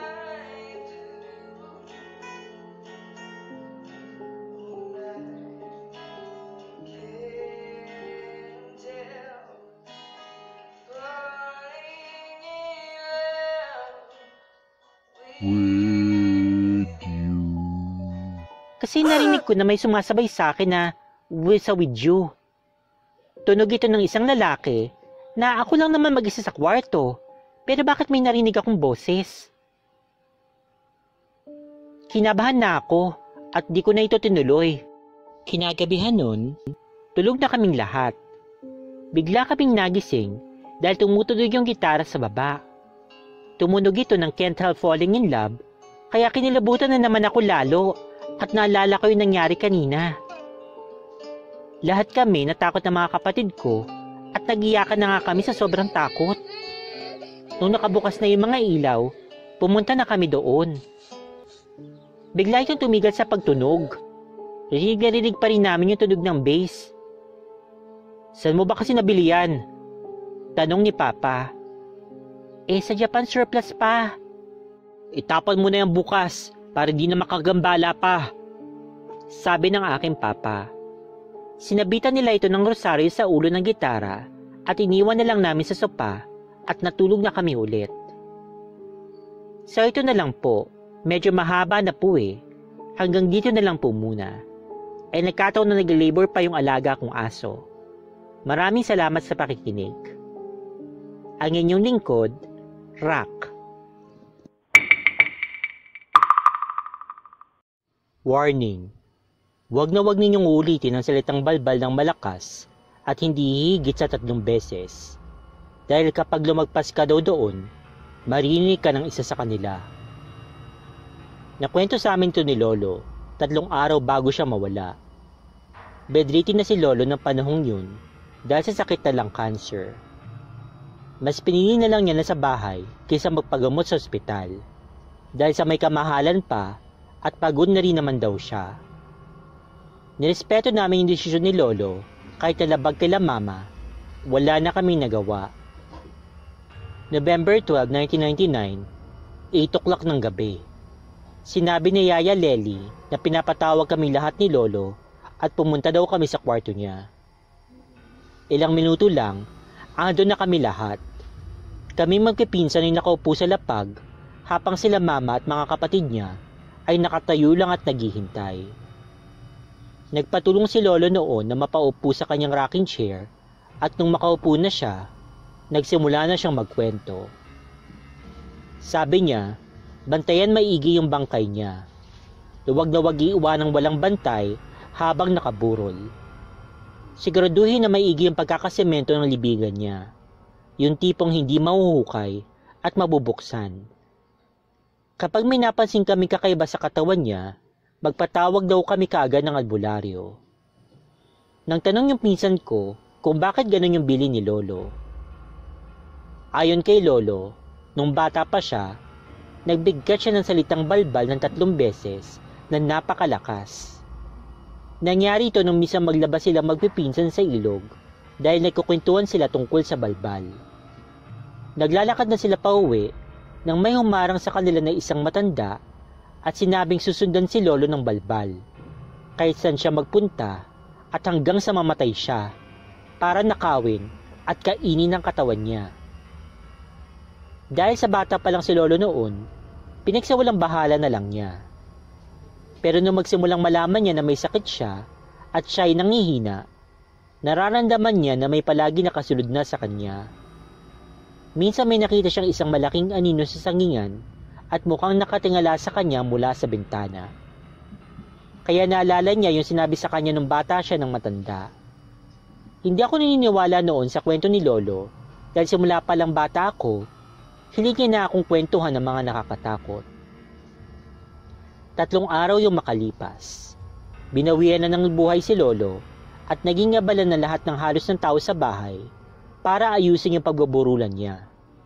With you. Kasi narinig ko na may sumasabay sa akin na with you. Tunog ito ng isang lalaki na ako lang naman mag-isa sa kwarto. Pero bakit may narinig akong boses? Kinabahan na ako at di ko na ito tinuloy. Kinagabihan nun, tulog na kaming lahat. Bigla kaming nagising dahil tumutunog yung gitara sa baba. Tumunog ito ng Can't Help Falling in Love, kaya kinilabutan na naman ako lalo at naalala ko yung nangyari kanina. Lahat kami natakot na mga kapatid ko at nagiyakan na nga kami sa sobrang takot. Nung nakabukas na yung mga ilaw, pumunta na kami doon. Bigla itong tumigil sa pagtunog. Rinig pa rin namin yung tunog ng bass. Saan mo ba kasi nabili yan? Tanong ni Papa. Sa Japan surplus pa. Itapan mo na yung bukas para di na makagambala pa. Sabi ng aking papa. Sinabitan nila ito ng rosaryo sa ulo ng gitara at iniwan na lang namin sa sopa at natulog na kami ulit. So ito na lang po. Medyo mahaba na po Hanggang dito na lang po muna. Nagkataon na nag-labor pa yung alaga kong aso. Maraming salamat sa pakikinig. Ang inyong lingkod, Rock. Warning. Huwag na huwag ninyong ulitin ang salitang balbal ng malakas at hindi higit sa 3 beses. Dahil kapag lumagpas ka daw doon, marinig ka ng isa sa kanila. Nakwento sa amin to ni Lolo 3 araw bago siya mawala. Bedridden na si Lolo ng panahong yun dahil sa sakit na lung cancer. Mas pinili na lang niya na sa bahay kaysa magpagamot sa ospital dahil sa may kamahalan pa at pagod na rin naman daw siya. Nirespeto namin yung desisyon ni Lolo kahit nalabag kila Mama, wala na kami nagawa. November 12, 1999, 8 o'clock ng gabi. Sinabi ni Yaya Lely na pinapatawag kami lahat ni Lolo at pumunta daw kami sa kwarto niya. Ilang minuto lang, ando na kami lahat. Kami magpipinsan ay nakaupo sa lapag habang sila Mama at mga kapatid niya ay nakatayo lang at naghihintay. Nagpatulong si Lolo noon na mapaupo sa kanyang rocking chair at nung makaupo na siya, nagsimula na siyang magkwento. Sabi niya, bantayan maigi yung bangkay niya. Luwag na wag iiwanang walang bantay habang nakaburol. Siguraduhin na maigi yung pagkakasemento ng libigan niya. Yung tipong hindi mahuhukay at mabubuksan. Kapag may napansin kami kakaiba sa katawan niya, magpatawag daw kami kaagad ng albularyo. Nang tanong yung pinsan ko kung bakit ganun yung bili ni Lolo. Ayon kay Lolo, nung bata pa siya, nagbigkat siya ng salitang balbal ng 3 beses na napakalakas. Nangyari ito nung minsan maglabas sila magpipinsan sa ilog dahil nagkukwentuhan sila tungkol sa balbal. Naglalakad na sila pauwi nang may humarang sa kanila na isang matanda at sinabing susundan si Lolo ng balbal kahit saan siya magpunta at hanggang sa mamatay siya para nakawin at kainin ang katawan niya. Dahil sa bata pa lang si Lolo noon, pinagsawalang bahala na lang niya. Pero nung magsimulang malaman niya na may sakit siya at siya ay nangihina, nararamdaman niya na may palagi nakasunod na sa kanya. Minsan may nakita siyang isang malaking anino sa sangingan at mukhang nakatingala sa kanya mula sa bintana. Kaya naalala niya yung sinabi sa kanya nung bata siya ng matanda. Hindi ako naniniwala noon sa kwento ni Lolo dahil simula pa lang bata ako, hilig niya na akong kwentuhan ng mga nakakatakot. 3 araw yung makalipas. Binawian na ng buhay si Lolo at naging abala na lahat ng halos ng tao sa bahay para ayusin yung pagbuburulan niya.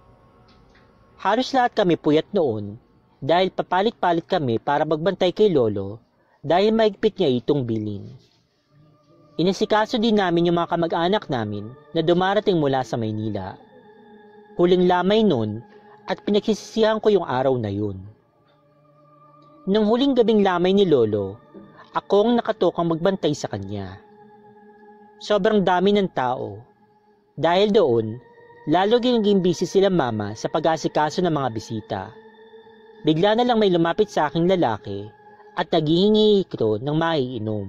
Halos lahat kami puyat noon dahil papalit-palit kami para magbantay kay Lolo dahil maigpit niya itong bilin. Inasikaso din namin yung mga kamag-anak namin na dumarating mula sa Maynila. Huling lamay noon at pinagsisisihan ko yung araw na yun. Nung huling gabing lamay ni Lolo, ako ang nakatokang magbantay sa kanya. Sobrang dami ng tao. Dahil doon, lalo naging busy sila Mama sa pag-asikaso ng mga bisita. Bigla na lang may lumapit sa aking lalaki at naghihingi ito ng maiinom.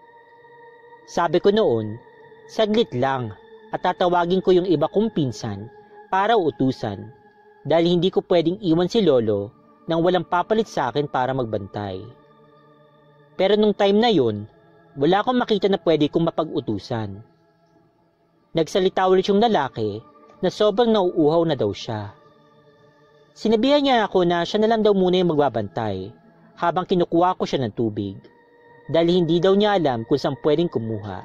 Sabi ko noon, saglit lang at tatawagin ko yung iba kong pinsan para utusan dahil hindi ko pwedeng iwan si Lolo nang walang papalit sa akin para magbantay. Pero nung time na yun, wala akong makita na pwede kong mapag-utusan. Nagsalita ulit yung lalaki na sobrang nauuhaw na daw siya. Sinabihan niya ako na siya na lang daw muna yung magbabantay habang kinukuha ko siya ng tubig dahil hindi daw niya alam kung saan pwedeng kumuha.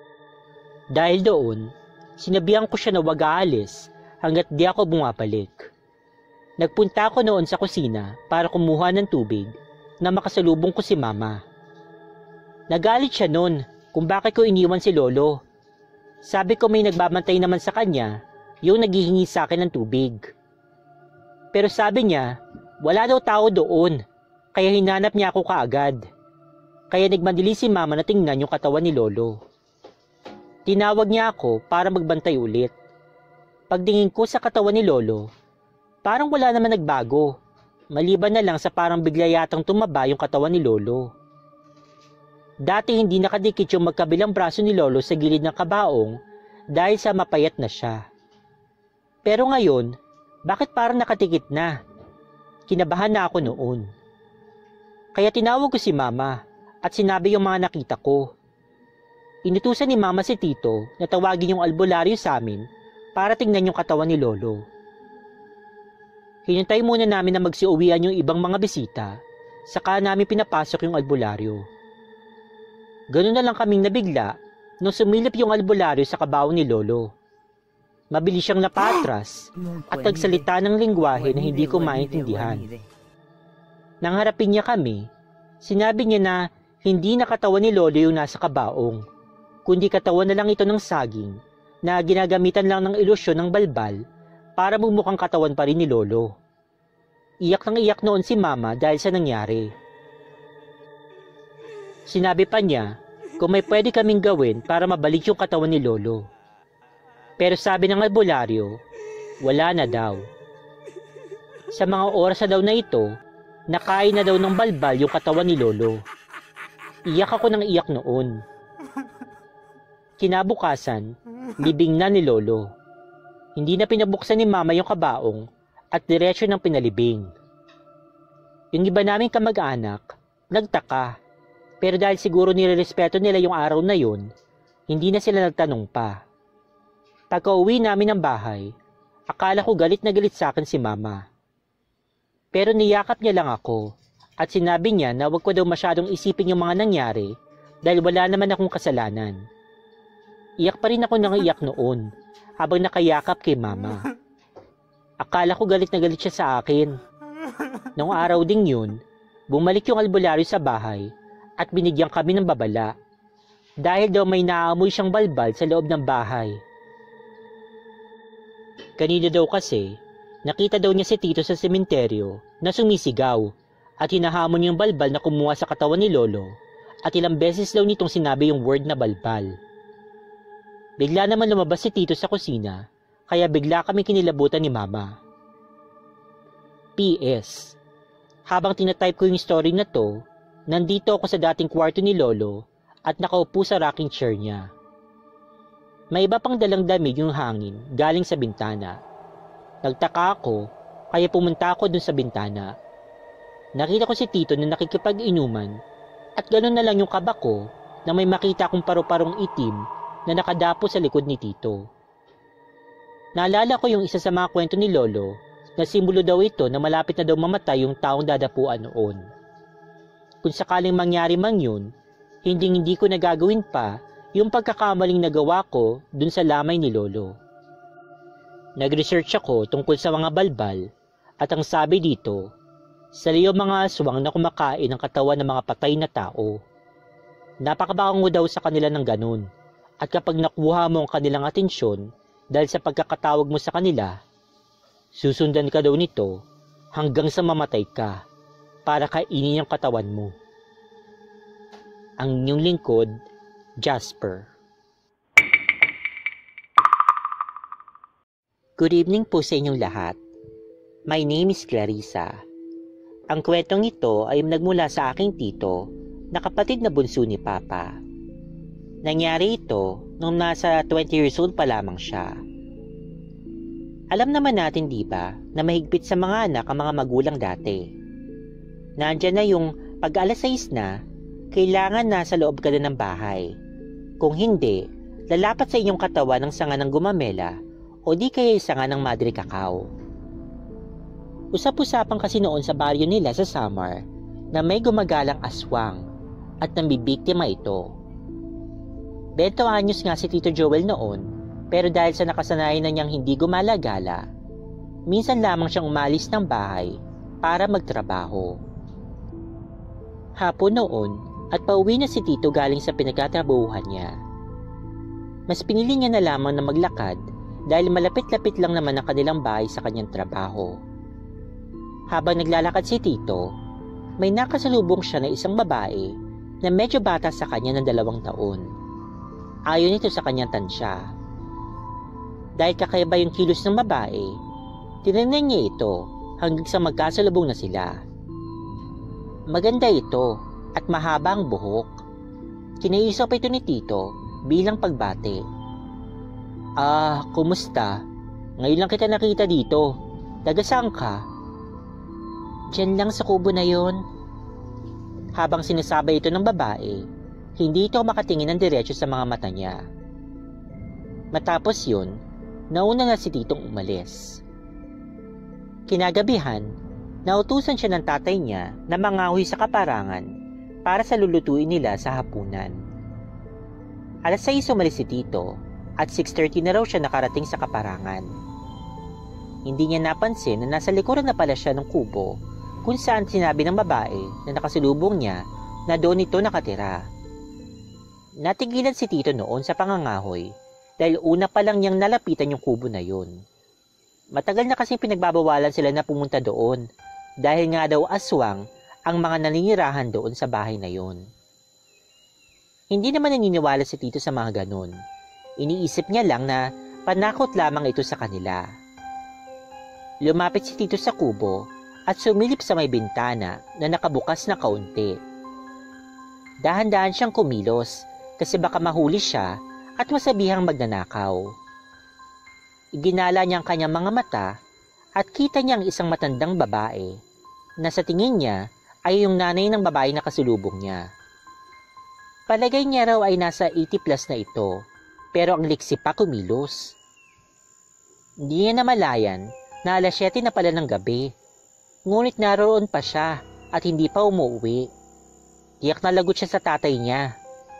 Dahil doon, sinabihan ko siya na wag aalis hanggat di ako bumabalik. Nagpunta ako noon sa kusina para kumuha ng tubig na makasalubong ko si Mama. Nagalit siya noon kung bakit ko iniwan si Lolo. Sabi ko may nagbabantay naman sa kanya yung naghihingi sa akin ng tubig. Pero sabi niya, wala daw tao doon, kaya hinanap niya ako kaagad. Kaya nagmadali si Mama na tingnan yung katawan ni Lolo. Tinawag niya ako para magbantay ulit. Pagtingin ko sa katawan ni Lolo, parang wala naman nagbago, maliban na lang sa parang bigla yatang tumaba yung katawan ni Lolo. Dati hindi nakadikit yung magkabilang braso ni Lolo sa gilid ng kabaong dahil sa mapayat na siya. Pero ngayon, bakit parang nakatikit na? Kinabahan na ako noon. Kaya tinawag ko si Mama at sinabi yung mga nakita ko. Inutusan ni Mama si Tito na tawagin yung albularyo sa amin para tingnan yung katawan ni Lolo. Hinintay muna namin na magsiuwian yung ibang mga bisita Saka namin pinapasok yung albularyo. Ganun na lang kaming nabigla nung sumilip yung albularyo sa kabaong ni Lolo. Mabilis siyang napatras at nagsalita ng lingwahe na hindi ko maintindihan. Nang harapin niya kami, sinabi niya na hindi na katawan ni Lolo yung nasa kabaong, kundi katawan na lang ito ng saging na ginagamitan lang ng ilusyon ng balbal para bumukhang katawan pa rin ni Lolo. Iyak nang iyak noon si Mama dahil sa nangyari. Sinabi pa niya kung may pwede kaming gawin para mabalik yung katawan ni Lolo. Pero sabi ng albularyo, wala na daw. Sa mga oras na daw na ito, nakain na daw ng balbal yung katawan ni Lolo. Iyak ako ng iyak noon. Kinabukasan, libing na ni Lolo. Hindi na pinabuksan ni Mama yung kabaong at diretsyo ng pinalibing. Yung iba naming kamag-anak, nagtaka, pero dahil siguro nirerespeto nila yung araw na yun, hindi na sila nagtanong pa. Pagka-uwi namin ng bahay, akala ko galit na galit sa akin si Mama. Pero niyakap niya lang ako at sinabi niya na wag ko daw masyadong isipin yung mga nangyari dahil wala naman akong kasalanan. Iyak pa rin ako nang iyak noon habang nakayakap kay Mama. Akala ko galit na galit siya sa akin. Noong araw ding yun, bumalik yung albularyo sa bahay at binigyan kami ng babala dahil daw may naamoy siyang balbal sa loob ng bahay. Kanina daw kasi, nakita daw niya si Tito sa sementeryo na sumisigaw at hinahamon yung balbal na kumuha sa katawan ni Lolo at ilang beses daw nitong sinabi yung word na balbal. Bigla naman lumabas si Tito sa kusina kaya bigla kami kinilabutan ni Mama. P.S. Habang tinatype ko yung story na to, nandito ako sa dating kwarto ni Lolo at nakaupo sa rocking chair niya. May iba pang dalang damit yung hangin galing sa bintana. Nagtaka ako, kaya pumunta ako dun sa bintana. Nakita ko si Tito na nakikipag-inuman at gano'n na lang yung kaba ko na may makita akong paru-parong itim na nakadapo sa likod ni Tito. Naalala ko yung isa sa mga kwento ni Lolo na simbolo daw ito na malapit na daw mamatay yung taong dadapuan noon. Kung sakaling mangyari man yun, hindi ko nagagawin pa yung pagkakamaling nagawa ko dun sa lamay ni Lolo. Nag-research ako tungkol sa mga balbal at ang sabi dito, saliw mga aswang na kumakain ng katawan ng mga patay na tao. Napakabango daw sa kanila ng ganun at kapag nakuha mo ang kanilang atensyon dahil sa pagkakatawag mo sa kanila, susundan ka daw nito hanggang sa mamatay ka para kainin ang katawan mo. Ang inyong lingkod, Jasper. Good evening po sa inyong lahat. My name is Clarissa. Ang kwentong ito ay nagmula sa aking tito na kapatid na bunso ni Papa. Nangyari ito nung nasa 20 years old pa lamang siya. Alam naman natin di ba na mahigpit sa mga anak ang mga magulang dati. Nandyan na yung pag alas 6 na, kailangan nasa loob ka na ng bahay. Kung hindi, lalapat sa inyong katawan ng sanga ng gumamela o di kaya sanga ng madre cacao. Usap-usapan kasi noon sa baryo nila sa Samar na may gumagalang aswang at nambibiktima ito. 20 anyos nga si Tito Joel noon, pero dahil sa nakasanayan na niyang hindi gumala-gala, minsan lamang siyang umalis ng bahay para magtrabaho. Hapon noon at pauwi na si Tito galing sa pinagtatrabahuhan niya. Mas pinili niya na lamang na maglakad dahil malapit-lapit lang naman ang kanilang bahay sa kanyang trabaho. Habang naglalakad si Tito, may nakasalubong siya na isang babae na medyo bata sa kanya ng 2 taon. Ayon ito sa kanyang tansya. Dahil kakaiba yung kilos ng babae, tinignan niya ito hanggang sa magkasalubong na sila. Maganda ito at mahaba ang buhok. Kinaisip ito ni Tito bilang pagbati. Kumusta? Ngayon lang kita nakita dito. Taga saan ka? Diyan lang sa kubo na yon. Habang sinasabi ito ng babae, hindi ito makatingin ng diretso sa mga mata niya. Matapos yun, nauna na si Titong umalis. Kinagabihan, Nautusan siya ng tatay niya na mangahoy sa kaparangan para sa lulutuin nila sa hapunan. Alas 6 umalis si Tito at 6:30 na raw siya nakarating sa kaparangan. Hindi niya napansin na nasa likuran na pala siya ng kubo kung saan sinabi ng babae na nakasalubong niya na doon ito nakatira. Natigilan si Tito noon sa pangangahoy dahil una pa lang niyang nalapitan yung kubo na yun. Matagal na kasing pinagbabawalan sila na pumunta doon dahil nga daw aswang ang mga naninirahan doon sa bahay na yun. Hindi naman naniniwala si Tito sa mga ganun. Iniisip niya lang na panakot lamang ito sa kanila. Lumapit si Tito sa kubo at sumilip sa may bintana na nakabukas na kaunti. Dahan-dahan siyang kumilos kasi baka mahuli siya at masabihang magnanakaw. Iginala niya ang kanyang mga mata at kita niya ang isang matandang babae na sa tingin niya ay yung nanay ng babae na kasulubong niya. Palagay niya raw ay nasa 80 plus na ito pero ang liksi pa kumilos. Hindi niya namalayan na alas 7 na pala ng gabi. Ngunit naroon pa siya at hindi pa umuwi. Tiyak na lagot siya sa tatay niya.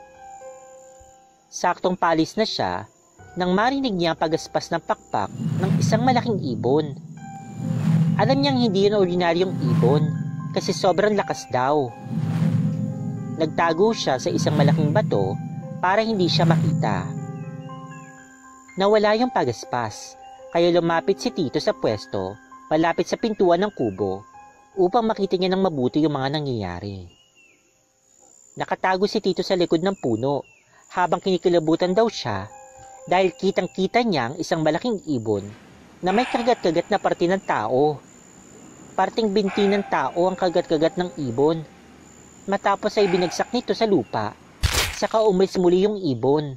Saktong palis na siya nang marinig niya ang pagaspas ng pakpak ng isang malaking ibon. Alam niyang hindi yun ordinaryong ibon kasi sobrang lakas daw. Nagtago siya sa isang malaking bato para hindi siya makita. Nawala yung pagaspas. Kaya lumapit si Tito sa pwesto, malapit sa pintuan ng kubo, upang makita niya ng mabuti yung mga nangyayari. Nakatago si Tito sa likod ng puno, habang kinikilabutan daw siya, dahil kitang-kita niya ang isang malaking ibon na may kagat-kagat na parte ng tao. Parting binti ng tao ang kagat-kagat ng ibon. Matapos ay binagsak nito sa lupa, saka umalis muli yung ibon.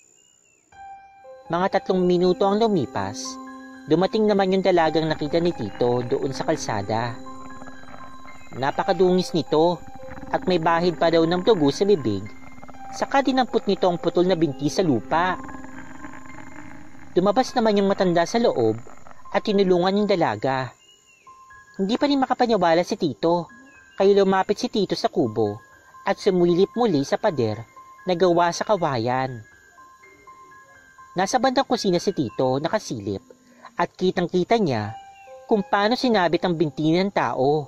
Mga 3 minuto ang lumipas, dumating naman yung dalagang nakita ni Tito doon sa kalsada. Napakadungis nito at may bahid pa daw ng dugo sa bibig, saka dinampot nito ang putol na binti sa lupa. Lumabas naman yung matanda sa loob at tinulungan yung dalaga. Hindi pa rin makapaniwala si Tito, kaya lumapit si Tito sa kubo at sumulip muli sa pader na gawa sa kawayan. Nasa bandang kusina si Tito nakasilip at kitang-kita niya kung paano sinabit ang binti ng tao.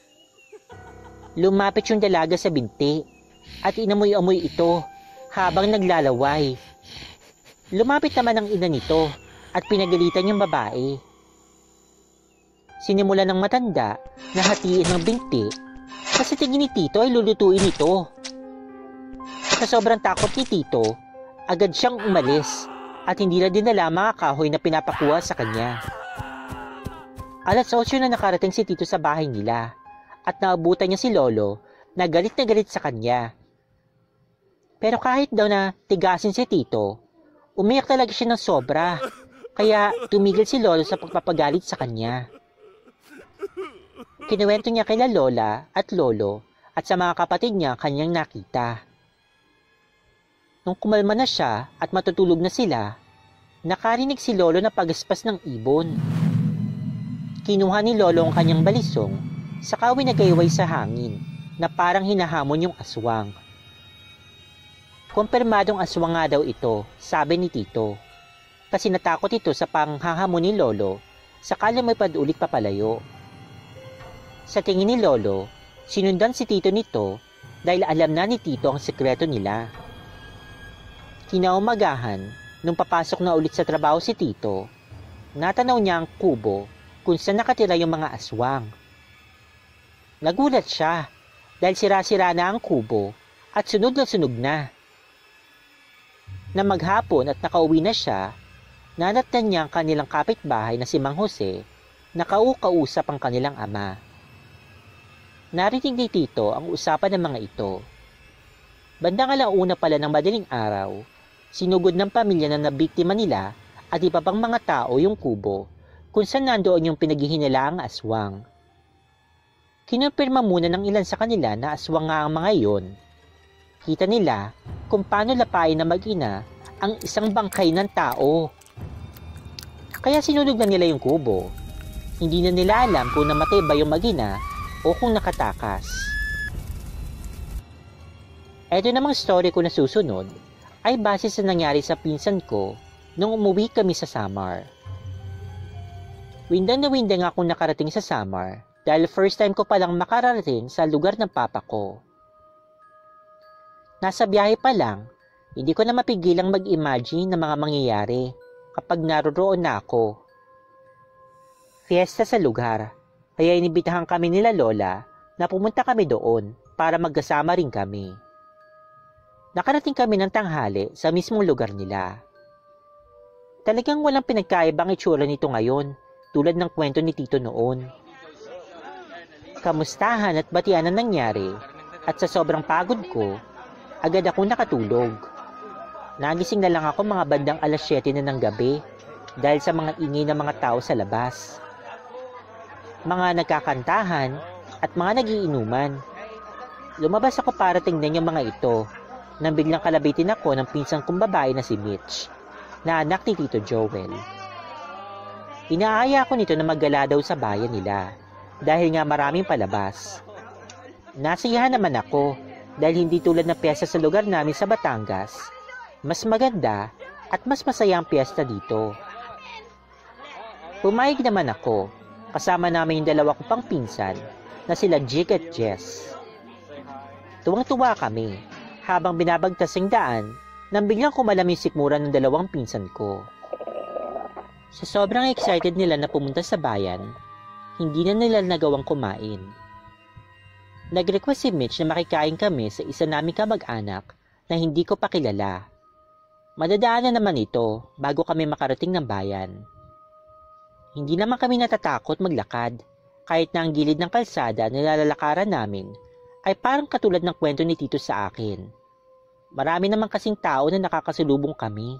Lumapit yung dalaga sa binti at inamoy-amoy ito habang naglalaway. Lumapit naman ang ina nito at pinagalitan yung babae. Sinimulan ng matanda na hatiin ng binti kasi tingin ni Tito ay lulutuin ito. Sa sobrang takot ni Tito, agad siyang umalis at hindi na dinala mga kahoy na pinapakuha sa kanya. Alas 8 na nakarating si Tito sa bahay nila at naabutan niya si Lolo na galit sa kanya. Pero kahit daw na tigasin si Tito, umiyak talaga siya ng sobra, kaya tumigil si Lolo sa pagpapagalit sa kanya. Kinuwento niya kay Lola at Lolo at sa mga kapatid niya kanyang nakita. Nung kumalma na siya at matutulog na sila, nakarinig si Lolo na pagaspas ng ibon. Kinuha ni Lolo ang kanyang balisong, saka winagayway sa hangin na parang hinahamon yung aswang. Kumpirmadong aswang nga daw ito, sabi ni Tito, kasi natakot ito sa panghahamon ni Lolo, saka lumipad ulit papalayo. Sa tingin ni Lolo, sinundan si Tito nito dahil alam na ni Tito ang sekreto nila. Kinaumagahan, nung papasok na ulit sa trabaho si Tito, natanaw niya ang kubo kung saan nakatira yung mga aswang. Nagulat siya dahil sira-sira na ang kubo at sunog na. Na maghapon at nakauwi na siya, nanatnan niya ang kanilang kapitbahay na si Mang Jose na kausap ang kanilang ama. Narinig ni Tito ang usapan ng mga ito. Bandang alauna pala ng madaling araw, sinugod ng pamilya na nabiktima nila at iba pang mga tao yung kubo kung saan nandoon yung pinaghihinilaang aswang. Kinumpirma muna ng ilan sa kanila na aswang nga ang mga iyon. Kita nila kung paano lapain na mag-ina ang isang bangkay ng tao. Kaya sinunog na nila yung kubo. Hindi na nila alam kung namatay ba yung mag-ina o kung nakatakas. Ito namang story ko na susunod ay base sa nangyari sa pinsan ko nung umuwi kami sa Samar. Windang na windang akong nakarating sa Samar dahil first time ko palang makarating sa lugar ng papa ko. Nasa biyahe pa lang, hindi ko na mapigilang mag-imagine ng mga mangyayari kapag naroroon na ako. Fiesta sa lugar, kaya inibitahan kami nila lola na pumunta kami doon para magkasama rin kami. Nakarating kami ng tanghali sa mismong lugar nila. Talagang walang pinagkaibang itsura nito ngayon tulad ng kwento ni Tito noon. Kamustahan at batian ang nangyari at sa sobrang pagod ko, agad akong nakatulog. Nagising na lang ako mga bandang 7:00 na ng gabi dahil sa mga ingay ng mga tao sa labas. Mga nagkakantahan at mga nagiinuman. Lumabas ako para tingnan yung mga ito nang biglang kalabitin ako ng pinsang kong babae na si Mitch, na anak ni Tito Joel. Inaaya ko nito na maggala daw sa bayan nila dahil nga maraming palabas. Nasiyahan naman ako dahil hindi tulad ng piyesta sa lugar namin sa Batangas, mas maganda at mas masaya ang piyesta dito. Pumayag naman ako. Kasama namin yung dalawa ko pang pinsan na sila Jig at Jess. Tuwang-tuwa kami habang binabagtas ang daan nang biglang kumalam yung sikmura ng dalawang pinsan ko. Sa sobrang excited nila na pumunta sa bayan, hindi na nila nagawang kumain. Nag-request si Mitch na makikain kami sa isa naming kamag-anak na hindi ko pa kilala. Madadaanan naman ito bago kami makarating ng bayan. Hindi naman kami natatakot maglakad, kahit na ang gilid ng kalsada na nilalakaran namin ay parang katulad ng kwento ni Tito sa akin. Marami naman kasing tao na nakakasalubong kami.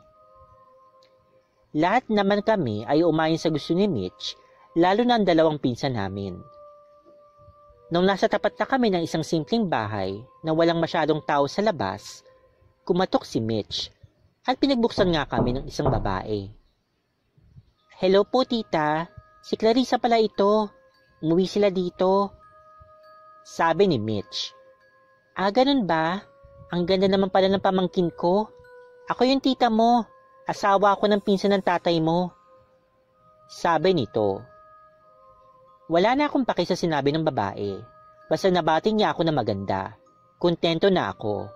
Lahat naman kami ay umayon sa gusto ni Mitch, lalo na ang dalawang pinsan namin. Nung nasa tapat na kami ng isang simpleng bahay na walang masyadong tao sa labas, kumatok si Mitch at pinagbuksan nga kami ng isang babae. "Hello po, tita. Si Clarissa pala ito. Umuwi sila dito." Sabi ni Mitch. "Ah, ganun ba? Ang ganda naman pala ng pamangkin ko. Ako yung tita mo. Asawa ako ng pinsan ng tatay mo." Sabi nito. Wala na akong paki sa sinabi ng babae. Basta nabati niya ako na maganda. Kontento na ako.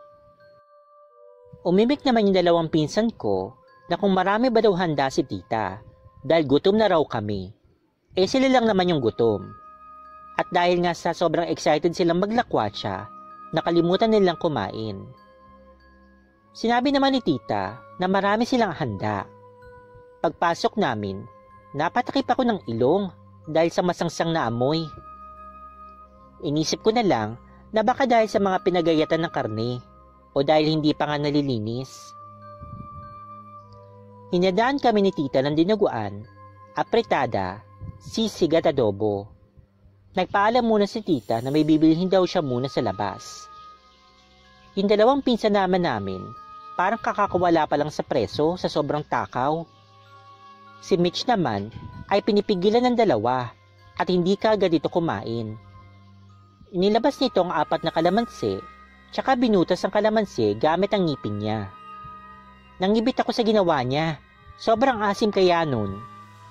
Umimik naman yung dalawang pinsan ko na kung marami ba daw handa si tita. Dahil gutom na raw kami. Sila lang naman yung gutom. At dahil nga sa sobrang excited silang maglakwatsa, nakalimutan nilang kumain. Sinabi naman ni tita na marami silang handa. Pagpasok namin, napatakip ako ng ilong dahil sa masangsang na amoy. Inisip ko na lang na baka dahil sa mga pinagayatan ng karne o dahil hindi pa nga nalilinis. Hinadaan kami ni tita ng dinuguan, apretada, sisig at adobo. Nagpaalam muna si tita na may bibilhin daw siya muna sa labas. Yung dalawang pinsan namin, parang kakakawala pa lang sa preso sa sobrang takaw. Si Mitch naman ay pinipigilan ng dalawa at hindi kaagad ito kumain. Inilabas nito ang 4 na kalamansi, tsaka binutas ang kalamansi gamit ang ngipin niya. Nangibit ako sa ginawa niya. Sobrang asim kaya nun.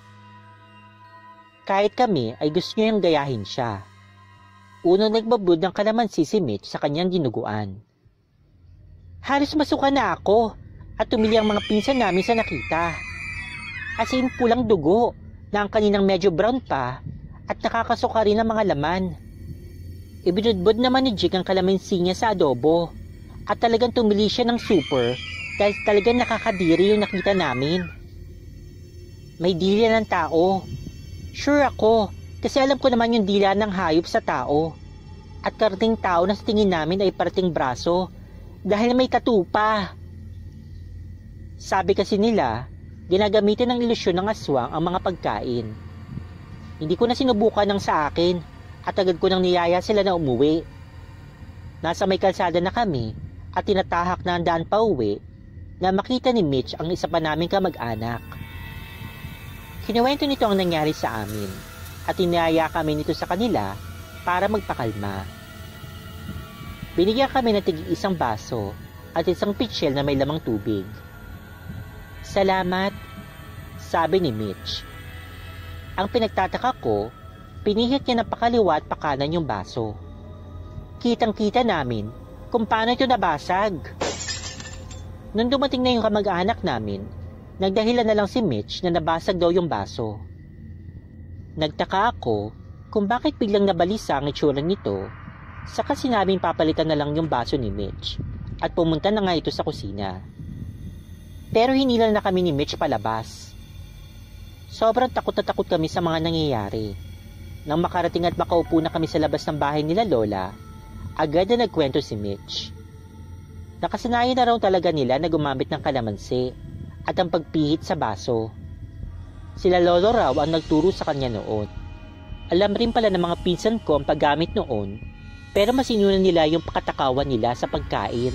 Kahit kami ay gusto niya yung gayahin siya. Unang nagbabud ng kalamansi si Mitch sa kanyang dinuguan. Halos masuka na ako at tumili ang mga pinsan namin sa nakita. As in pulang dugo na ang kaninang medyo brown pa at nakakasuka rin ang mga laman. Ibinudbud naman ni Jig ang kalamansi niya sa adobo at talagang tumili siya ng super dahil talagang nakakadiri yung nakita namin. May dila ng tao. Sure ako, kasi alam ko naman yung dila ng hayop sa tao. At karating tao na sa tingin namin ay parating braso dahil may tattoo pa. Sabi kasi nila, ginagamitan ng ilusyon ng aswang ang mga pagkain. Hindi ko na sinubukan ng sa akin at agad ko nang niyaya sila na umuwi. Nasa may kalsada na kami at tinatahak na ang daan pa uwi na makita ni Mitch ang isa pa naming kamag-anak. Kinuwento nito ang nangyari sa amin at inaya kami nito sa kanila para magpakalma. Binigyan kami ng tig-isang baso at isang pitsil na may lamang tubig. "Salamat," sabi ni Mitch. Ang pinagtataka ko, pinihit niya ng pakaliwa at pakanan yung baso. Kitang-kita namin kung paano ito nabasag. Nung dumating na yung kamag-anak namin, nagdahilan na lang si Mitch na nabasag daw yung baso. Nagtaka ako kung bakit biglang nabalisa ang itsura nito, saka sinabing papalitan na lang yung baso ni Mitch at pumunta na nga ito sa kusina. Pero hinila na kami ni Mitch palabas. Sobrang takot na takot kami sa mga nangyayari. Nang makarating at makaupo na kami sa labas ng bahay nila Lola, agad na nagkwento si Mitch. Nakasanayan na raw talaga nila na gumamit ng kalamansi at ang pagpihit sa baso. Sila Lolo raw ang nagturo sa kanya noon. Alam rin pala ng mga pinsan ko ang paggamit noon, pero masinunan nila yung pakatakawan nila sa pagkain.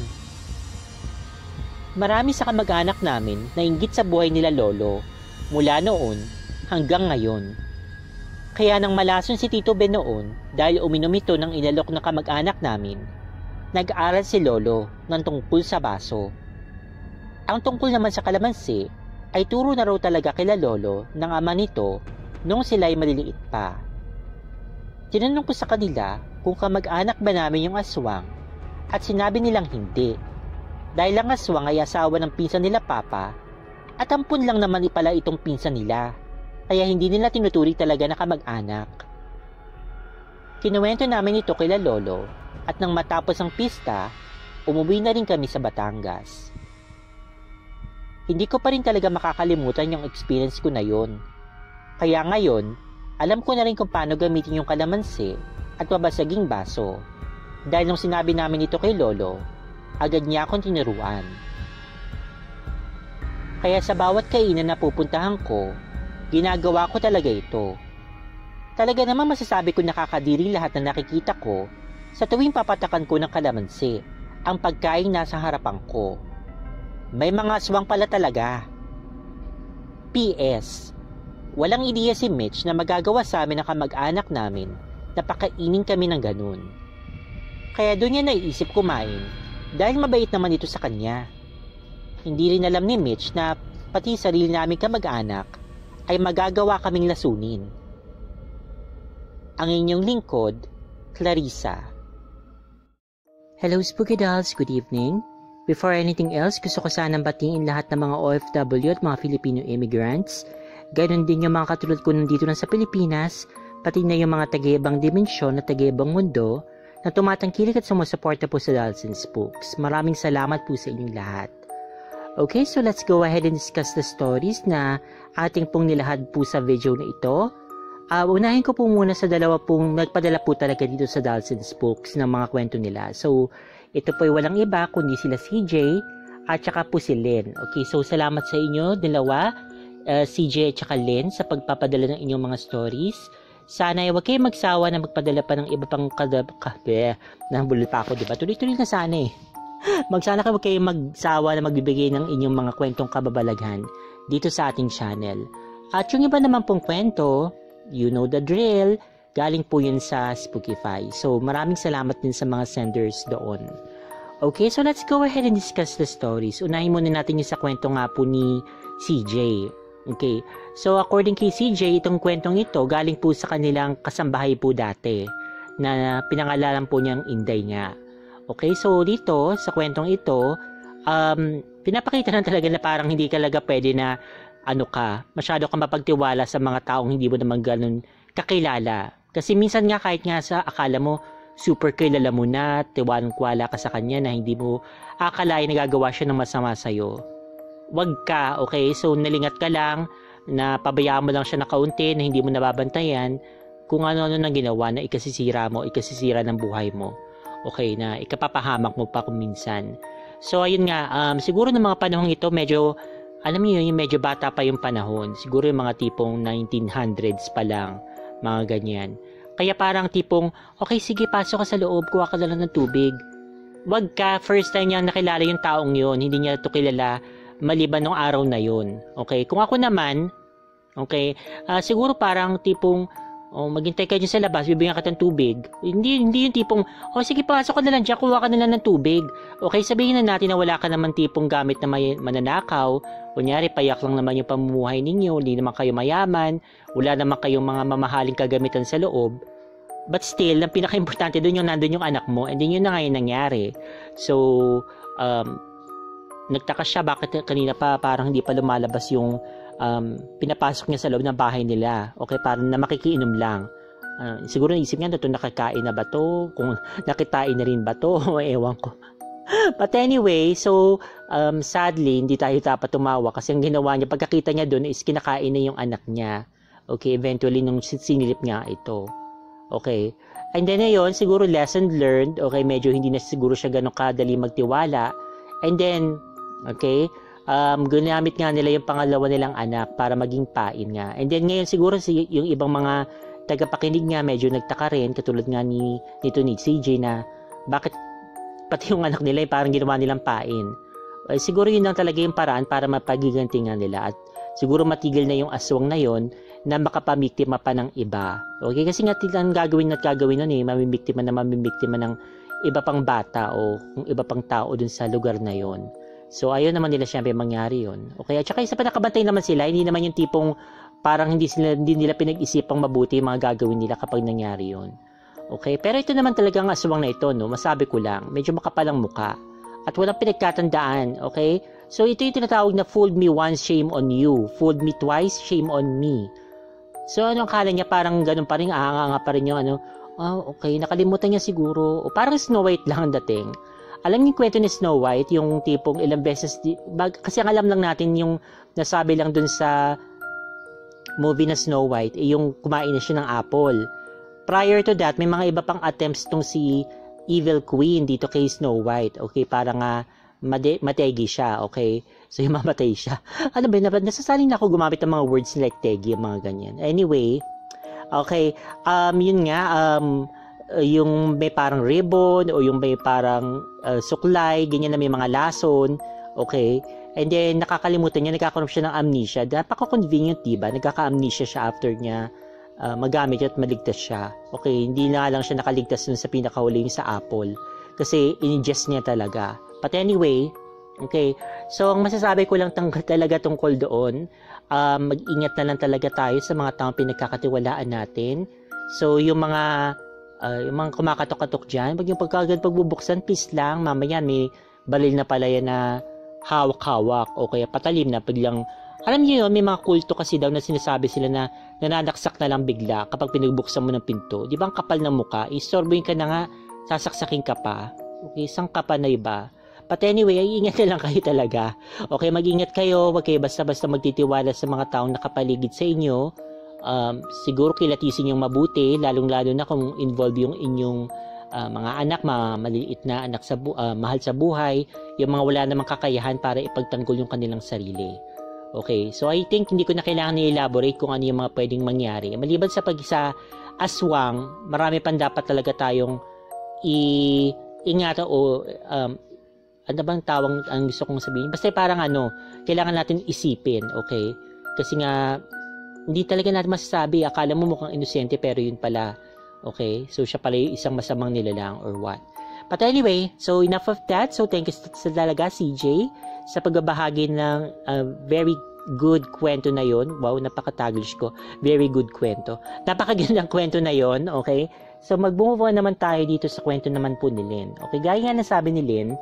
Marami sa kamag-anak namin na inggit sa buhay nila Lolo mula noon hanggang ngayon. Kaya nang malason si Tito Ben noon dahil uminom ito ng inalok na kamag-anak namin, nag-aaral si Lolo ng tungkol sa baso. Ang tungkol naman sa kalamansi ay turo na raw talaga kila Lolo ng ama nito nung sila'y maliliit pa. Tinanong ko sa kanila kung kamag-anak ba namin yung aswang at sinabi nilang hindi. Dahil ang aswang ay asawa ng pinsan nila Papa at ampun lang naman pala itong pinsan nila, kaya hindi nila tinuturi talaga na kamag-anak. Kinuwento namin ito kila Lolo at nang matapos ang pista, umuwi na rin kami sa Batangas. Hindi ko pa rin talaga makakalimutan yung experience ko na yon. Kaya ngayon, alam ko na rin kung paano gamitin yung kalamansi at mabasaging baso. Dahil nung sinabi namin ito kay Lolo, agad niya akong tinuruan. Kaya sa bawat kainan na pupuntahan ko, ginagawa ko talaga ito. Talaga naman masasabi ko nakakadiri lahat na nakikita ko sa tuwing papatakan ko ng kalamansi, ang pagkain nasa harapan ko. May mga aswang pala talaga. P.S. Walang ideya si Mitch na magagawa sa amin ng kamag-anak namin na pakainin kami ng ganun. Kaya doon niya naiisip kumain dahil mabait naman ito sa kanya. Hindi rin alam ni Mitch na pati sarili namin kamag-anak ay magagawa kaming lasunin. Ang inyong lingkod, Clarissa. Hello Spooky Dolls, good evening. Before anything else, gusto ko sanang batiin lahat ng mga OFW at mga Filipino immigrants. Ganon din yung mga katulad ko nandito na sa Pilipinas, pati na yung mga taga-ibang dimensyon at taga-ibang mundo na tumatangkilik at sumusuporta po sa Dolls and Spooks. Maraming salamat po sa inyong lahat. Okay, so let's go ahead and discuss the stories na ating pong nilahad po sa video na ito. Unahin ko po muna sa dalawa pong nagpadala po talaga dito sa Dolls and Spooks ng mga kwento nila. So, ito po ay walang iba kundi sila CJ at saka po si Lynn. Okay, so salamat sa inyo dalawa, CJ at saka Lynn, sa pagpapadala ng inyong mga stories. Sana ay huwag kayong magsawa na magpadala pa ng iba pang nahambulol pa ako, diba? Tuloy-tuloy na sana eh. Magsana kayo huwag kayong magsawa na magbibigay ng inyong mga kwentong kababalaghan dito sa ating channel. At yung iba naman pong kwento, you know the drill, galing po yun sa Spookify. So, maraming salamat din sa mga senders doon. Okay, so let's go ahead and discuss the stories. Unahin muna natin yung sa kwento nga po ni CJ. Okay, so according kay CJ, itong kwentong ito galing po sa kanilang kasambahay po dati na pinangalanan po niyang Inday nga. Okay, so dito sa kwentong ito, pinapakita na talaga na parang hindi talaga pwede na masyado kang mapagtiwala sa mga taong hindi mo naman ganun kakilala. Kasi minsan nga kahit nga sa akala mo super kilala mo na, tiwalang-tiwala ka sa kanya na hindi mo akalain na gagawa siya ng masama sa'yo. Wag ka, okay? So nalingat ka lang, na pabayaan mo lang siya na kaunti, na hindi mo nababantayan kung ano-ano nang ginawa na ikasisira mo, ikasisira ng buhay mo. Okay, na ikapapahamak mo pa kung minsan. So ayun nga, siguro ng mga panahong ito medyo, alam niyo yung medyo bata pa yung panahon. Siguro yung mga tipong 1900s pa lang, mga ganyan. Kaya parang tipong, okay sige pasok ka sa loob, kuha ka lang ng tubig. Wag ka, first time niya nakilala yung taong yun, hindi niya ito kilala maliban ng araw na yun. Okay, kung ako naman, okay, siguro parang tipong, O maghintay ka dyan sa labas, bibigyan ka ng tubig. Hindi yung tipong, sige pasok ka na lang dyan, kuha ka na lang ng tubig. Okay, sabihin na natin na wala ka naman tipong gamit na mananakaw. Kunyari, payak lang naman yung pamumuhay ninyo, hindi naman kayo mayaman, wala naman kayong mga mamahaling kagamitan sa loob. But still, ang pinaka-importante doon yung nandun yung anak mo, and then yun na nga yung nangyari. So, nagtaka siya bakit kanina pa parang hindi pa lumalabas yung pinapasok niya sa loob ng bahay nila. Okay, parang na makikiinom lang. Siguro naisip niya, ito nakakain na ba to? Kung nakitain na rin ba to? Ewan ko. But anyway, so sadly, hindi tayo dapat tumawa kasi ang ginawa niya, pagkakita niya doon is kinakain na yung anak niya. Okay, eventually nung sinilip niya ito. Okay. And then ngayon, siguro lesson learned. Okay, medyo hindi na siguro siya ganun kadali magtiwala. And then, okay, ginamit nga nila yung pangalawa nilang anak para maging pain nga. And then ngayon siguro yung ibang mga tagapakinig nga medyo nagtaka rin, katulad nga nito ni CJ na bakit pati yung anak nila parang ginawa nilang pain. Siguro yun lang talaga yung paraan para mapagiganti nga nila at siguro matigil na yung aswang na yon na makapamiktima pa ng iba. Okay, kasi nga ang gagawin nun mamimiktima ng iba pang bata o kung iba pang tao dun sa lugar na yon. So, ayaw naman nila siyempre mangyari yun. Okay, at saka isa pa nakabantay naman sila, hindi naman yung tipong parang hindi nila pinag-isipang mabuti yung mga gagawin nila kapag nangyari yun. Okay, pero ito naman talagang aswang na ito, no? Masabi ko lang, medyo makapalang muka. At walang pinagkatandaan, okay? So, ito yung tinatawag na fooled me once, shame on you. Fooled me twice, shame on me. So, anong kala niya? Parang ganun pa rin, ahanga pa rin yung okay, nakalimutan niya siguro. O parang Snow White lang ang dating. Alam niyo yung kwento ni Snow White, yung tipong ilang beses, kasi ang alam lang natin yung nasabi lang dun sa movie na Snow White, yung kumain na siya ng apple. Prior to that, may mga iba pang attempts tong si Evil Queen dito kay Snow White. Okay, para nga mategi siya, okay? So, yung mamatay siya. Ano ba, nasasaling na ako gumamit ng mga words like tegi, mga ganyan. Anyway, okay, yun nga, yung may parang ribbon o yung may parang suklay, ganyan na may mga lason, okay? And then, nakakalimutan niya, nagkakaroon siya ng amnesia. Napaka-convenient, diba? Nagkaka-amnesia siya after niya magamit at maligtas siya. Okay, hindi na lang siya nakaligtas dun sa pinakahuli sa apple. Kasi, in-ingest niya talaga. But anyway, okay, so ang masasabi ko lang talaga tungkol doon, mag-ingat na lang talaga tayo sa mga taong pinagkakatiwalaan natin. So, yung mga kumakatok-katok dyan, pag yung pagbubuksan, peace lang, mamaya may balil na pala yan na hawak-hawak o kaya patalim na biglang, alam niyo yun, may mga kulto kasi daw na sinasabi sila na nananaksak na lang bigla kapag pinagbuksan mo ng pinto. Di ba ang kapal ng muka, istorbohin ka na nga, sasaksakin ka pa. Okay, isang kapa na iba. But anyway, ingat na lang kayo talaga. Okay, mag-ingat kayo, wag kayo basta-basta magtitiwala sa mga taong nakapaligid sa inyo. Siguro kilatisin yung mabuti, lalong-lalo na kung involved yung inyong mga anak, maliliit na anak mahal sa buhay, yung mga wala namang kakayahan para ipagtanggol yung kanilang sarili. Okay, so I think hindi ko na kailangan i-elaborate kung ano yung mga pwedeng mangyari. Maliban sa pag-isa aswang, marami pang dapat talaga tayong ingatan o ano bang tawang ang gusto kong sabihin? Basta parang kailangan natin isipin, okay? Kasi nga, hindi talaga natin masasabi. Akala mo mukhang inosente pero yun pala. Okay? So, siya pala yung isang masamang nilalang or what. But anyway, so enough of that. So, thank you sa talaga, CJ, sa pagbabahagi ng very good kwento na yon. Wow, napaka-taglish ko. Very good kwento. Napakagandang kwento na yon. Okay? So, mag-move on naman tayo dito sa kwento naman po ni Lynn. Okay? Gaya nga nasabi ni Lynn,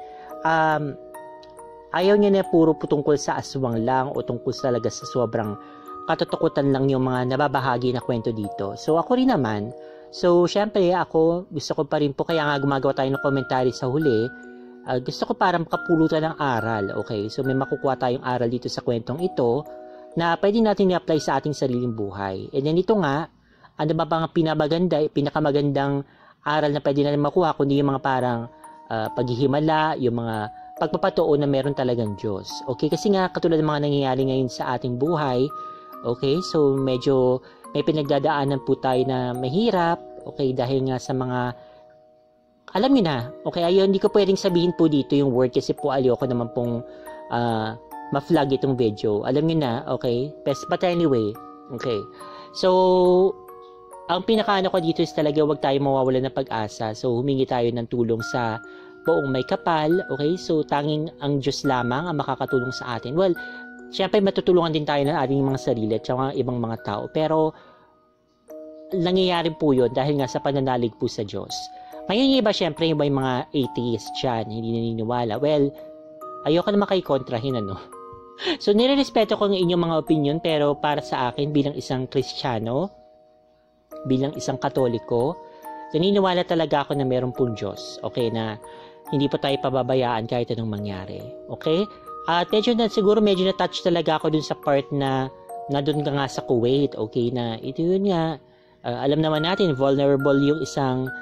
ayaw niya na puro tungkol sa aswang lang o tungkol talaga sa sobrang katotokutan lang yung mga nababahagi na kwento dito. So, ako rin naman. So, syempre, ako, gusto ko pa rin po, kaya nga gumagawa tayo ng commentary sa huli, gusto ko para makapulutan ng aral, okay? So, may makukuha tayong aral dito sa kwentong ito na pwede natin i-apply sa ating sariling buhay. And then ito nga, ano ba bang pinakamagandang aral na pwede natin makuha, kundi yung mga parang paghihimala, yung mga pagpapatuon na meron talagang Diyos. Okay? Kasi nga, katulad ng mga nangyayari ngayon sa ating buhay, okay, so medyo may pinagdadaanan po tayo na mahirap, okay, dahil nga sa mga, alam niyo na, okay, ayun, hindi ko pwedeng sabihin po dito yung word kasi po ayoko naman pong ma-flag itong video. Alam niyo na, okay, but anyway, okay, so, ang pinakaano ko dito is talaga wag tayo mawawala ng pag-asa. So, humingi tayo ng tulong sa buong may kapal. Okay? So, tanging ang Diyos lamang ang makakatulong sa atin. Well, syempre matutulungan din tayo ng ating mga sarili at mga ibang mga tao. Pero, nangyayari po yun dahil nga sa pananalig po sa Diyos. Ngayon yung iba, syempre, yung mga atheist dyan, hindi naniniwala. Well, ayoko naman kayo kontrahin, ano? So, nirerespeto ko ang inyong mga opinion, pero para sa akin, bilang isang Kristiyano, bilang isang Katoliko, naniniwala talaga ako na meron pong Diyos. Okay, na hindi po tayo pababayaan kahit anong mangyari. Okay? At siguro medyo na-touch talaga ako dun sa part na doon ka nga sa Kuwait. Okay, na ito yun nga. Alam naman natin, vulnerable yung isang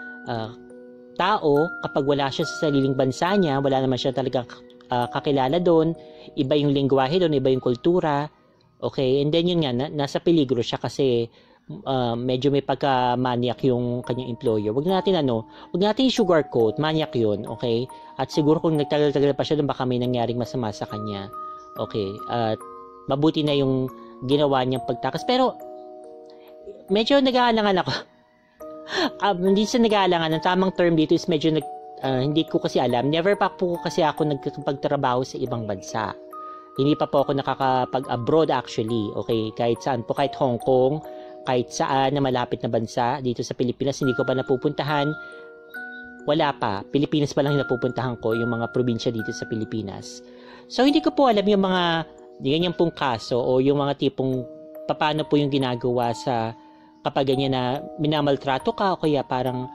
tao kapag wala siya sa sariling bansa niya, wala naman siya talagang kakilala doon, iba yung lengguwahe doon, iba yung kultura. Okay, and then yun nga, nasa peligro siya kasi medyo may pagka-maniac yung kanyang employer. Wag natin sugarcoat, maniac yun, okay? At siguro kung nagtagal-tagal pa siya doon, baka may nangyaring masama sa kanya. Okay, at mabuti na yung ginawa niyang pagtakas. Pero, medyo nag-aalangan ako. Hindi siya nag-aalangan. Ang tamang term dito is medyo hindi ko kasi alam. Never pa po kasi ako nagpagtrabaho sa ibang bansa. Hindi pa po ako nakakapag-abroad actually. Okay, kahit saan po, kahit Hong Kong, kahit saan na malapit na bansa dito sa Pilipinas, hindi ko pa napupuntahan. Wala pa. Pilipinas pa lang yung napupuntahan ko, yung mga probinsya dito sa Pilipinas. So, hindi ko po alam yung mga ganyan pong kaso o yung mga tipong paano po yung ginagawa sa kapag ganyan na minamaltrato ka o kaya parang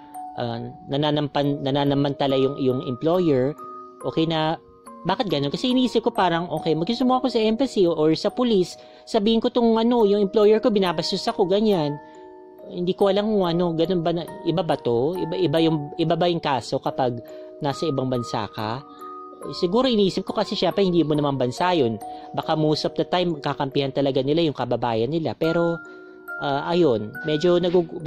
nananamantala yung employer. Okay na, bakit gano'n? Kasi iniisip ko parang, okay, magsusumo ako sa embassy or sa police, sabihin ko yung employer ko, binabastos ako, ganyan. Hindi ko alam kung ganun ba, iba ba to? Iba ba yung kaso kapag nasa ibang bansa ka? Siguro iniisip ko kasi syempre hindi mo naman bansa yun. Baka most of the time, kakampihan talaga nila yung kababayan nila. Pero, ayun, medyo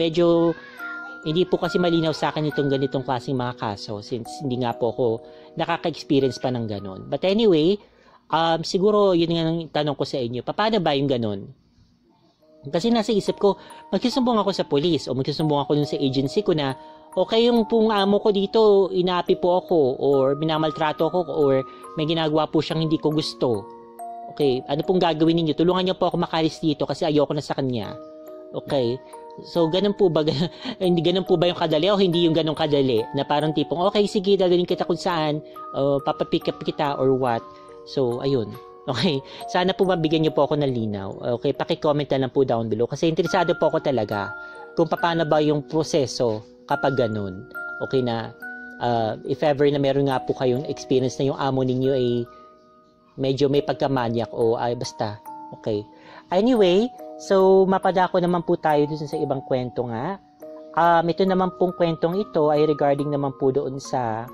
hindi po kasi malinaw sa akin itong ganitong klaseng mga kaso since hindi nga po ako nakaka-experience pa ng ganon. But anyway, siguro yun nga ang tanong ko sa inyo. Paano ba yung ganon? Kasi nasa isip ko, magsusumbong ako sa police o magsusumbong ako dun sa agency ko na okay yung pong amo ko dito, inaapi po ako or minamaltrato ako or may ginagawa po siyang hindi ko gusto. Okay, ano pong gagawin ninyo? Tulungan niyo po ako makalis dito kasi ayoko na sa kanya. Okay. So, ganun po ba? Hindi ganun po ba yung kadali o hindi yung ganun kadali? Na parang tipong, okay, sige, dadalhin kita kung saan, papapick up kita or what. So, ayun. Okay. Sana po mabigyan niyo po ako ng linaw. Okay, paki-comment na lang po down below. Kasi interesado po ako talaga kung paano ba yung proseso kapag ganun. Okay na, if ever na meron nga po kayong experience na yung amo ninyo ay medyo may pagkamanyak o ay basta. Okay. Anyway, so, mapadako naman po tayo dun sa ibang kwento nga. Ito naman pong kwentong ito ay regarding naman po doon sa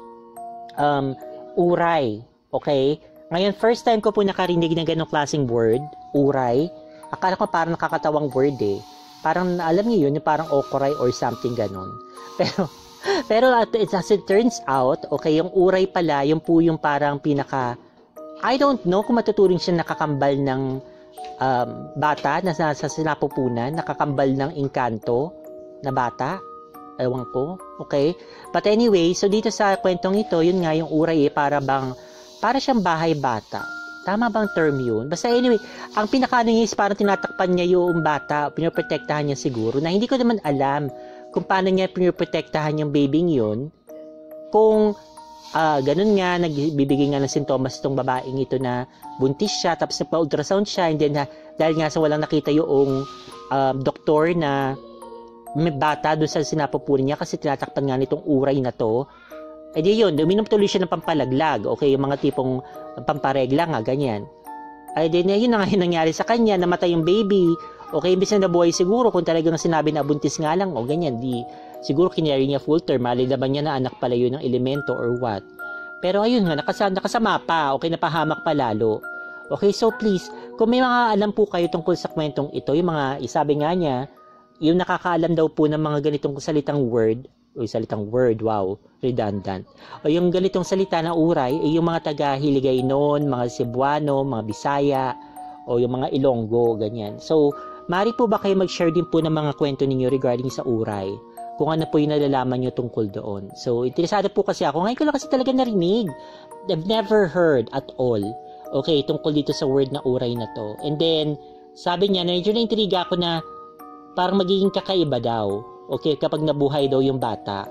uray. Okay? Ngayon, first time ko po nakarinig ng ganong klaseng word, uray. Akala ko parang nakakatawang word eh. Parang, alam niyo yun, parang okuray or something ganon. Pero as it turns out, okay, yung uray pala, yung po yung parang I don't know kung matuturing siya nakakambal ng bata na sa sinapupunan, nakakambal ng engkanto na bata. Ewan ko. Okay? But anyway, so dito sa kwentong ito, yun nga yung uray para siyang bahay bata. Tama bang term yun? Basta anyway, ang pinakano niya is parang tinatakpan niya yung bata, pinoprotektahan niya siguro, na hindi ko naman alam kung paano niya pinoprotektahan yung babying yun. Kung ganun nga, nagbibigay nga ng sintomas itong babaeng ito na buntis siya, tapos nagpa-ultrasound siya, and then dahil nga sa walang nakita yung doktor na may bata doon sa sinapupunan niya kasi tinatakpan nga nitong uray na to, eh di yun, uminom tuloy siya ng pampalaglag, okay, yung mga tipong pamparegla nga, ganyan. Ay di yun na nga yung nangyari sa kanya, namatay yung baby, okay, imbis na nabuhay siguro kung talagang sinabi na buntis nga lang, o ganyan, siguro kinari niya full term, malilaban niya na anak pala yun ng elemento or what. Pero ayun nga, nakasama pa, okay, napahamak pa lalo. Okay, so please, kung may mga alam po kayo tungkol sa kwentong ito, yung mga, isabi nga niya, yung nakakaalam daw po ng mga ganitong salitang word, wow, redundant. O yung ganitong salita na uray, yung mga taga Hiligaynon, mga Cebuano, mga Bisaya, o yung mga Ilonggo, ganyan. So, Maaari po ba kayo mag-share din po ng mga kwento ninyo regarding sa uray? Kung ano po yung nalalaman nyo tungkol doon. So, interesado po kasi ako. Ngayon ko lang kasi talaga narinig. I've never heard at all. Okay, tungkol dito sa word na uray na to. And then, sabi niya, medyo na-intriga ako na parang magiging kakaiba daw. Okay, kapag nabuhay daw yung bata.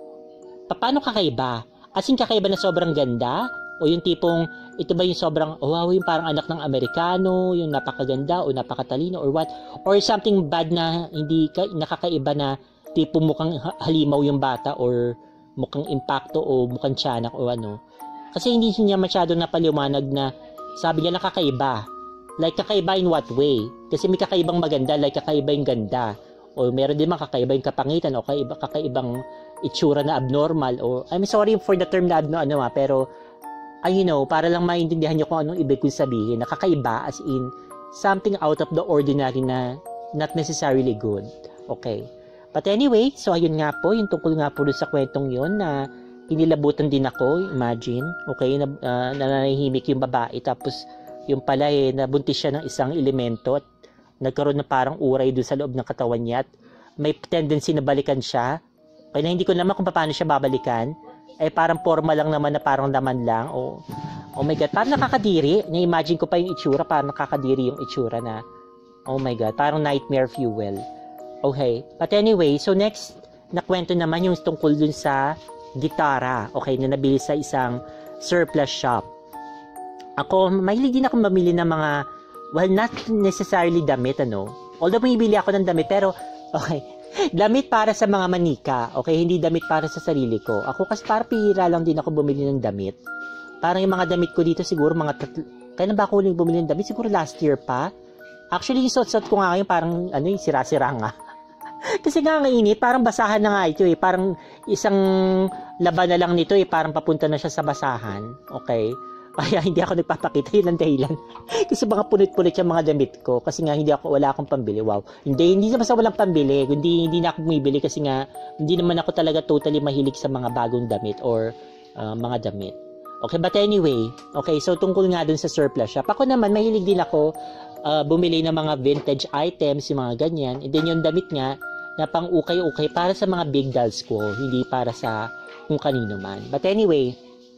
Paano kakaiba? As in kakaiba na sobrang ganda? O yung tipong, ito ba yung sobrang, oh, wow, yung parang anak ng Amerikano, yung napakaganda o napakatalino or what? Or something bad na hindi nakakaiba na tipong mukhang halimaw yung bata or mukhang impacto o mukhang tiyanak o ano. Kasi hindi niya masyado napaliwanag na sabi niya nakakaiba. Like kakaiba in what way? Kasi may kakaibang maganda, like kakaiba yung ganda. O meron din mga kakaiba yung kapangitan o kakaibang itsura na abnormal. O I'm sorry for the term na pero para lang maintindihan nyo kung anong ibig kong sabihin. Nakakaiba as in something out of the ordinary na not necessarily good. Okay. But anyway, so ayun nga po, yung tungkol nga po sa kwentong yon na inilabutan din ako, imagine. Okay, nananahimik yung babae tapos yung pala nabuntis siya ng isang elemento at nagkaroon na parang uray doon sa loob ng katawan niya at may tendency na balikan siya. Kaya hindi ko naman kung paano siya babalikan. Parang forma lang naman na parang laman lang. Oh my God, parang nakakadiri. Na-imagine ko pa yung itsura, parang nakakadiri yung itsura na, oh my God, parang nightmare fuel. Okay, but anyway, so next na kwento naman yung tungkol dun sa gitara, okay, na nabili sa isang surplus shop. Ako, mahilig din ako mamili ng mga, well, not necessarily damit, although bumibili ako ng damit, pero, okay, damit para sa mga manika, okay, hindi damit para sa sarili ko. Ako kasi para pihira lang din ako bumili ng damit. Parang yung mga damit ko dito siguro kailan ba ako huling bumili ng damit? Siguro last year pa. Actually, yung suot-suot ko nga ngayon parang sira-sira nga. Kasi nga init, parang basahan na nga ito parang isang laban na lang nito parang papunta na siya sa basahan. Okay? Kaya hindi ako nagpapakita, yun ang dahilan. Kasi mga punit-punit yung mga damit ko. Kasi nga wala akong pambili. Wow. Hindi naman sa walang pambili. Hindi na ako bumibili kasi nga hindi naman ako talaga totally mahilig sa mga bagong damit or mga damit. Okay, but anyway, okay, so tungkol nga dun sa surplus shop. Ako naman, mahilig din ako bumili ng mga vintage items, yung mga ganyan. And then yung damit nga, na pang ukay-ukay para sa mga big dolls ko, hindi para sa kung kanino man. But anyway,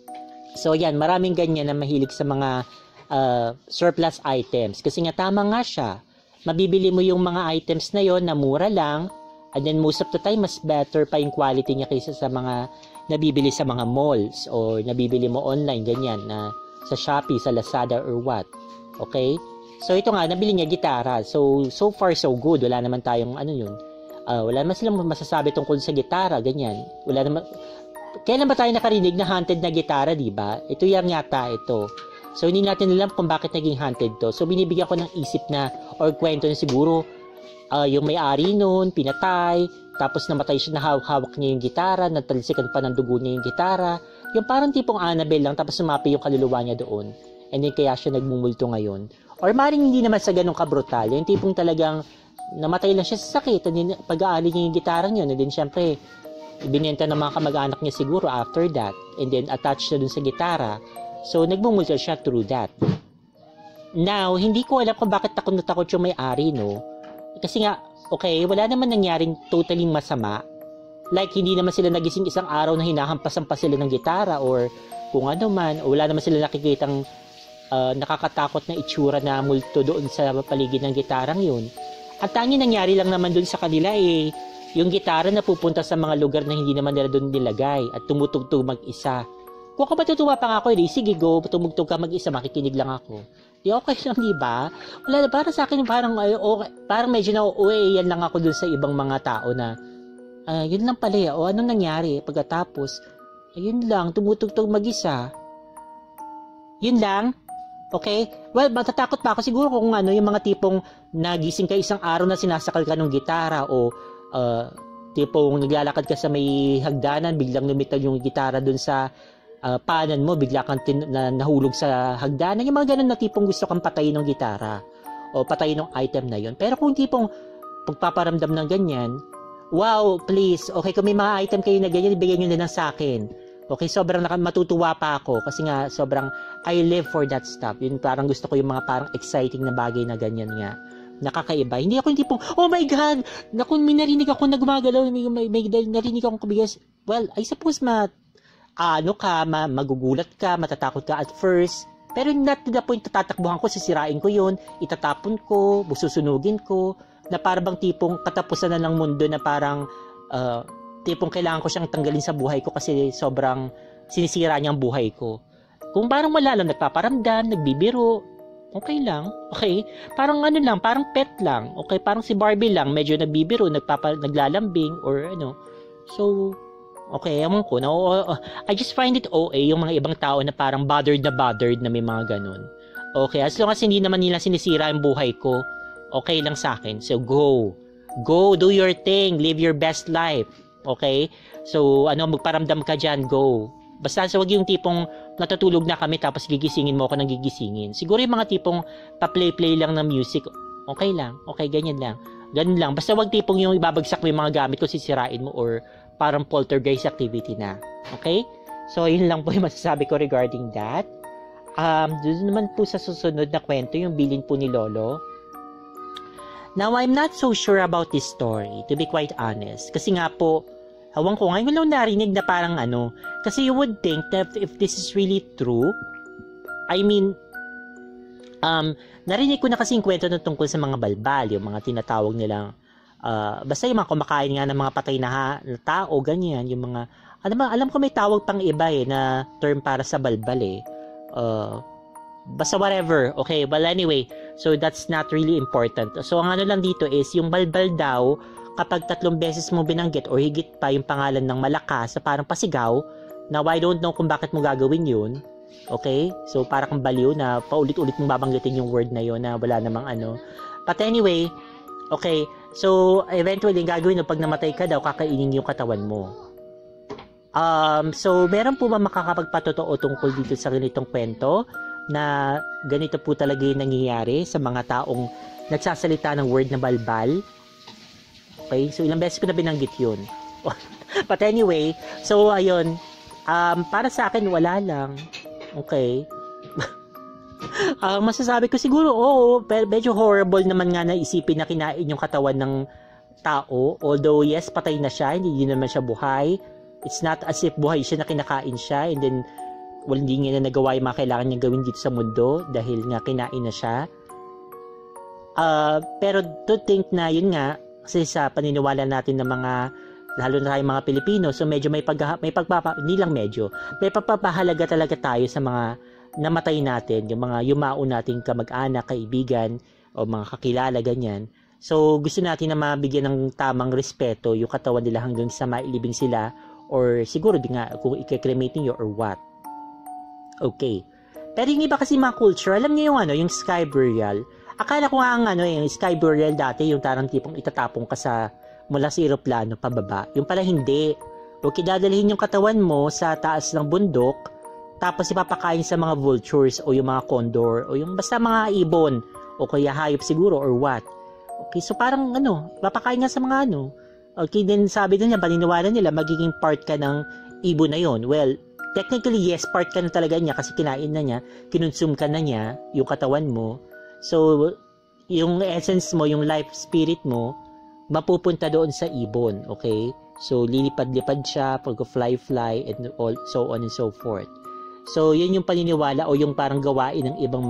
so yan, maraming ganyan na mahilig sa mga surplus items. Kasi nga tama nga siya. Mabibili mo yung mga items na yon na mura lang, and then most of the time, mas better pa yung quality niya kaysa sa mga nabibili sa mga malls or nabibili mo online, ganyan, na sa Shopee, sa Lazada, or what. Okay? So ito nga, nabili niya gitara. So far, so good. Wala naman tayong wala naman silang masasabi tungkol sa gitara, ganyan. Wala naman. Kailan ba tayo nakarinig na haunted na gitara, di ba? Ito yung yata ito. So hindi natin alam kung bakit naging haunted to. So binibigyan ko ng isip na or kwento na siguro yung may-ari noon, pinatay, tapos namatay siya, hawak niya yung gitara, natalsikan pa ng dugo niya yung gitara. Yung parang tipong Annabelle lang, tapos sumapi yung kaluluwa niya doon. And then kaya siya nagmumulto ngayon. Or maring hindi naman sa ganun kabrutal. Yung tipong talagang namatay lang siya sa sakit, and then pag-aali niya yung gitarang yun, and then syempre binenta ng mga kamag-anak niya siguro after that, and then attached siya dun sa gitara, so nagbumulto siya through that. Now, hindi ko alam kung bakit takot na takot yung may-ari, kasi nga, okay, wala naman nangyaring totally masama, like hindi naman sila nagising isang araw na hinahampasan pa sila ng gitara or kung ano man, o wala naman sila nakikitang nakakatakot na itsura na multo doon sa paligid ng gitarang yun. Ang tanging nangyari lang naman doon sa kanila yung gitara na pupunta sa mga lugar na hindi naman nila doon nilagay at tumutugtog mag-isa. Kung ako matutuwa pa nga ako, sige go, tumugtog ka mag-isa, makikinig lang ako. Di okay lang, di ba? Wala, para sa akin parang okay, parang medyo na yan lang ako doon sa ibang mga tao na yun lang pala, anong nangyari pagkatapos? Yun lang, tumutugtog mag-isa. Yun lang. Okay? Well, matatakot pa ako siguro kung yung mga tipong nagising ka isang araw na sinasakal ka ng gitara o tipong naglalakad ka sa may hagdanan, biglang lumitaw yung gitara dun sa paanan mo, bigla kang nahulog sa hagdanan. Yung mga ganun na tipong gusto kang patayin ng gitara o patayin ng item na yun. Pero kung tipong pagpaparamdam ng ganyan, wow, please, okay, kung may mga item kayo na ganyan, ibigay nyo na lang sa akin. Okay, sobrang matutuwa pa ako kasi nga sobrang I live for that stuff. Yun parang gusto ko yung mga parang exciting na bagay na ganyan nga. nakakaiba. Hindi ako yung tipong, oh my God! Naku, may narinig ako na gumagalaw, may narinig akong kumigas. Well, I suppose magugulat ka, matatakot ka at first. Pero not to the point na tatakbuhan ko, sisirain ko yun, itatapon ko, bususunugin ko, na parang tipong katapusan na ng mundo na parang tipong kailangan ko siyang tanggalin sa buhay ko kasi sobrang sinisira niya ang buhay ko. Kung parang wala lang, nagpaparamdam, nagbibiro, okay lang, okay? Parang ano lang, parang pet lang, okay? Parang si Barbie lang, medyo nagbibiro, naglalambing, or ano. So, okay, ewan ko. I just find it OA yung mga ibang tao na parang bothered na may mga ganun. Okay, as long as hindi naman nila sinisira yung buhay ko, okay lang sa akin. So, go, do your thing, live your best life. Okay? So, magparamdam ka dyan, go. Basta wag yung tipong natutulog na kami tapos gigisingin mo ako ng gigisingin. Siguro yung mga tipong pa-play lang ng music, okay lang. Okay, ganyan lang. Ganun lang. Basta wag tipong yung ibabagsak mo yung mga gamit ko, sisirain mo, or parang poltergeist activity na. Okay? So, yun lang po yung masasabi ko regarding that. Doon naman po sa susunod na kwento, yung bilin po ni Lolo. Now, I'm not so sure about this story, to be quite honest. Kasi nga po, hawang ko ngayon lang narinig na parang kasi you would think that if this is really true, I mean, narinig ko na kasi yung kwento na tungkol sa mga balbal, yung mga tinatawag nilang, basta yung mga kumakain nga ng mga patay na tao, ganyan, yung mga, alam ko may tawag pang iba na term para sa balbal basta whatever, okay, well anyway, so that's not really important. So ang lang dito is, yung balbal daw, kapag 3 beses mo binanggit or higit pa yung pangalan ng malakas sa parang pasigaw, now I don't know kung bakit mo gagawin yun, okay, so parang kang baliw na paulit-ulit mong babanggitin yung word na yun na wala namang but anyway, okay, so eventually yung gagawin pag namatay ka daw, kakainin yung katawan mo. So meron po ba makakapagpatotoo tungkol dito sa ganitong kwento na ganito po talaga yung nangyayari sa mga taong nagsasalita ng word na balbal? Okay, so ilang beses ko na binanggit yun. But anyway, so ayun, para sa akin wala lang. Okay. Masasabi ko siguro, pero medyo horrible naman nga na isipin na kinain yung katawan ng tao. Although yes, patay na siya, hindi naman siya buhay. It's not as if buhay siya na kinakain siya and then hindi niya na nagawa yung mga kailangan niya gawin dito sa mundo dahil nga kinain na siya. Pero to think na yun nga, kasi sa paniniwala natin ng mga, lalo na tayong mga Pilipino, so medyo may pagpapahalaga talaga tayo sa mga namatay natin, yung mga yumao nating kamag-anak, kaibigan, o mga kakilala, ganyan. So gusto natin na mabigyan ng tamang respeto yung katawan nila hanggang sa mailibing sila, or siguro di nga kung i-cremate niyo or what. Okay. Pero yung iba kasi mga culture, alam niyo yung yung sky burial. Akala ko nga yung sky burial dati, yung tarang tipong itatapong ka mula sa eroplano pababa. Yung pala hindi. Okay, dadalhin yung katawan mo sa taas ng bundok, tapos ipapakain sa mga vultures o yung mga condor o yung basta mga ibon o kaya hayop siguro or what. Okay, so parang papakain nga sa mga Okay, then sabi niya, paniniwala nila magiging part ka ng ibon na yon. Well, technically yes, part ka na talaga niya kasi kinain na niya, kinonsume ka na niya yung katawan mo. So, yung essence mo, yung life spirit mo, mapupunta doon sa ibon, okay? So, lilipad-lipad siya, pag-fly, and all, so on and so forth. So, yun yung paniniwala o yung parang gawain ng ibang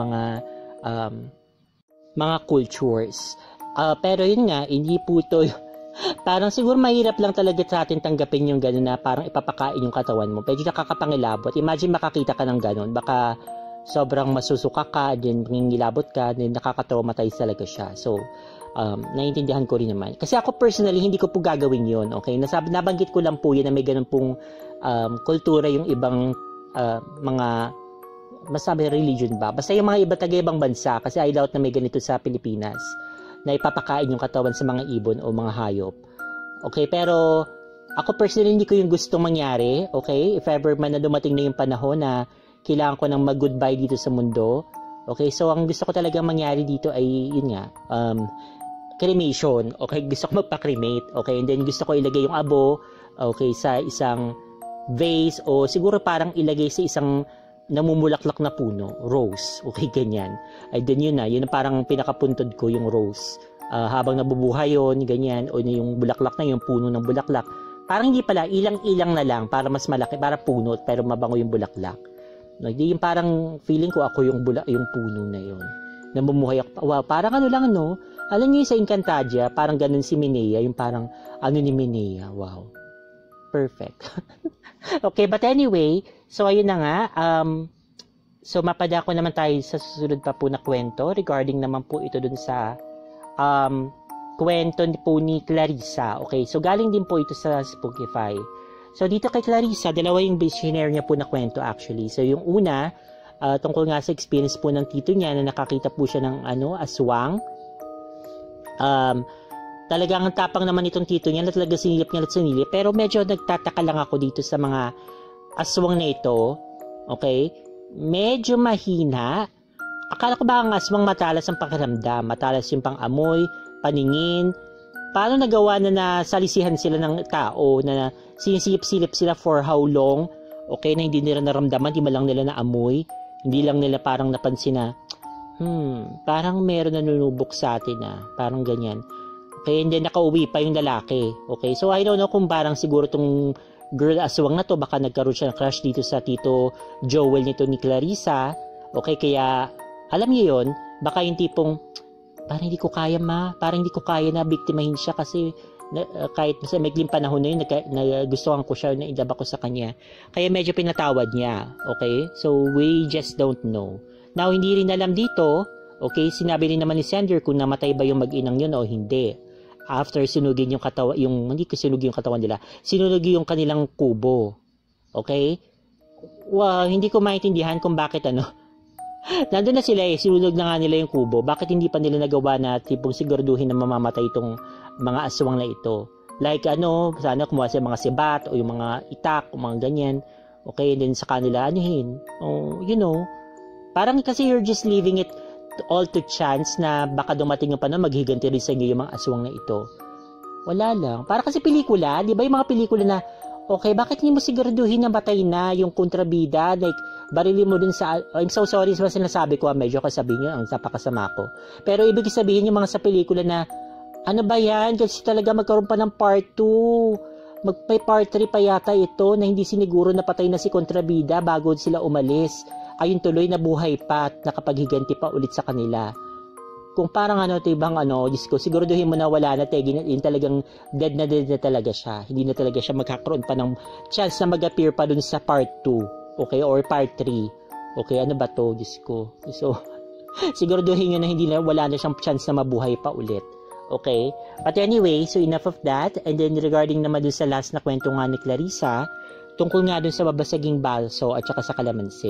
mga cultures. Pero yun nga, hindi po to, parang siguro mahirap lang talaga sa atin tanggapin yung gano'n na parang ipapakain yung katawan mo. Medyo nakakapangilabot. Imagine makakita ka ng gano'n, baka sobrang masusuka ka, din ngingilabot ka, din nakaka-traumatize talaga siya. So, naiintindihan ko rin naman. Kasi ako personally, hindi ko po gagawin yun, okay? Nabanggit ko lang po yun na may ganun pong kultura yung ibang mga, masabi religion ba? Basta yung mga iba taga-ibang bansa, kasi I doubt na may ganito sa Pilipinas, na ipapakain yung katawan sa mga ibon o mga hayop. Okay, pero ako personally, hindi ko yung gustong mangyari, okay? If ever man na dumating na yung panahon na kailangan ko ng mag-goodbye dito sa mundo. Okay, so ang gusto ko talaga mangyari dito ay, yun nga, cremation. Okay, gusto ko magpa-cremate. Okay, and then gusto ko ilagay yung abo, okay, sa isang vase o siguro parang ilagay sa isang namumulaklak na puno, rose, okay, ganyan. Ay, then yun ang parang pinakapuntod ko, yung rose. Habang nabubuhay yun, ganyan, o yung bulaklak na yung puno ng bulaklak. Parang hindi pala, ilang-ilang na lang, para mas malaki, para puno, pero mabango yung bulaklak. No, yung parang feeling ko ako yung puno na yun. Namumuhay ako. Wow, parang ano lang, no? Alam niyo sa Encantadia, parang ganun si Minea, yung parang ano ni Minea. Wow. Perfect. Okay, but anyway, so ayun na nga. So mapadako naman tayo sa susunod pa po na kwento regarding naman po ito dun sa kwento po ni Clarissa. Okay, so galing din po ito sa Spookify. So dito kay Clarissa, dalawa yung visionary niya po na kwento actually. So yung una, tungkol nga sa experience po ng tito niya na nakakita po siya ng aswang. Talagang tapang naman itong tito niya na talaga sinilip niya at sinilip. Pero medyo nagtataka lang ako dito sa mga aswang na ito. Okay? Medyo mahina. Akala ko ba ang aswang matalas ang pakiramdam? Matalas yung pang-amoy, paningin. Paano nagawa na salisihan sila ng tao na sinisilip-silip sila for how long? Okay, na hindi nila naramdaman, hindi lang nila naamoy. Hindi lang nila parang napansin na, parang meron na nunubok sa atin parang ganyan. Okay, and then nakauwi pa yung lalaki. Okay, so I don't know kung parang siguro tong girl aswang na to, baka nagkaroon siya ng crush dito sa tito Joel nito ni Clarissa. Okay, kaya alam niyo yon, baka yung tipong, parang hindi ko kaya parang hindi ko kaya na biktimahin siya kasi kahit sa maikling panahon na yun, nagustuhan ko siya, naidaba ko sa kanya. Kaya medyo pinatawad niya. Okay? So, we just don't know. Now, hindi rin alam dito, okay, sinabi rin naman ni Sander kung namatay ba yung mag-inang yun o hindi. After sinugin yung katawan, hindi ko sinugin yung katawan nila, sinugin yung kanilang kubo. Okay? Well, hindi ko maintindihan kung bakit nandun na sila sinulog na nga nila yung kubo. Bakit hindi pa nila nagawa na tipong siguraduhin na mamamatay itong mga aswang na ito? Like sana kumuha sa mga sibat o yung mga itak o mga ganyan. Okay, and then sa kanila anuhin. Parang kasi you're just leaving it all to chance na baka dumating yung panahon maghiganti rin sa inyo yung mga aswang na ito. Wala lang. Para kasi pelikula, di ba yung mga pelikula na okay, bakit hindi mo siguraduhin na batay na yung kontrabida? Like, barili mo dun sa, I'm so sorry sa sinasabi ko, medyo kasabihin nyo, ang napakasama ko. Pero ibig sabihin yung mga sa pelikula na, ano ba yan? Kasi talaga magkaroon pa ng part 2. May part 3 pa yata ito na hindi siniguro na patay na si kontrabida bago sila umalis. Ayun tuloy na buhay pa at nakapaghiganti pa ulit sa kanila. Kung parang tibang Diyos ko, siguraduhin mo na wala na, yun talagang dead na talaga siya. Hindi na talaga siya magkakaroon pa ng chance na mag-appear pa dun sa part 2. Okay? Or part 3. Okay? Ano ba to? Diyos ko. So, siguraduhin nyo na wala na siyang chance na mabuhay pa ulit. Okay? But anyway, so enough of that. And then regarding naman dun sa last na kwento nga ni Clarissa, tungkol nga dun sa babasaging balso at saka sa kalamansi.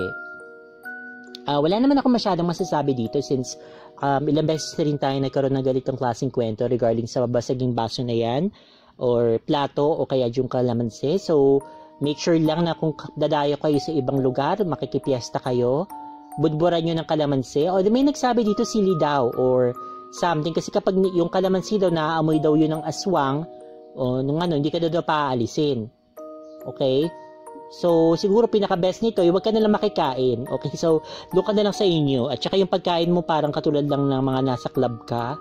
Wala naman ako masyadong masasabi dito since ilang beses na rin tayo nagkaroon ng ganitong klaseng kwento regarding sa babasaging baso na yan or plato o kaya yung kalamansi. So, make sure lang na kung dadayo kayo sa ibang lugar, makikipiesta kayo, budburan nyo ng kalamansi. O may nagsabi dito sili daw or something kasi kapag yung kalamansi daw naaamoy daw yun ng aswang o hindi ka daw paaalisin. Okay? So, siguro pinaka-best nito, huwag ka na lang makikain. Okay, so, doon ka na lang sa inyo. At saka yung pagkain mo parang katulad lang ng mga nasa club ka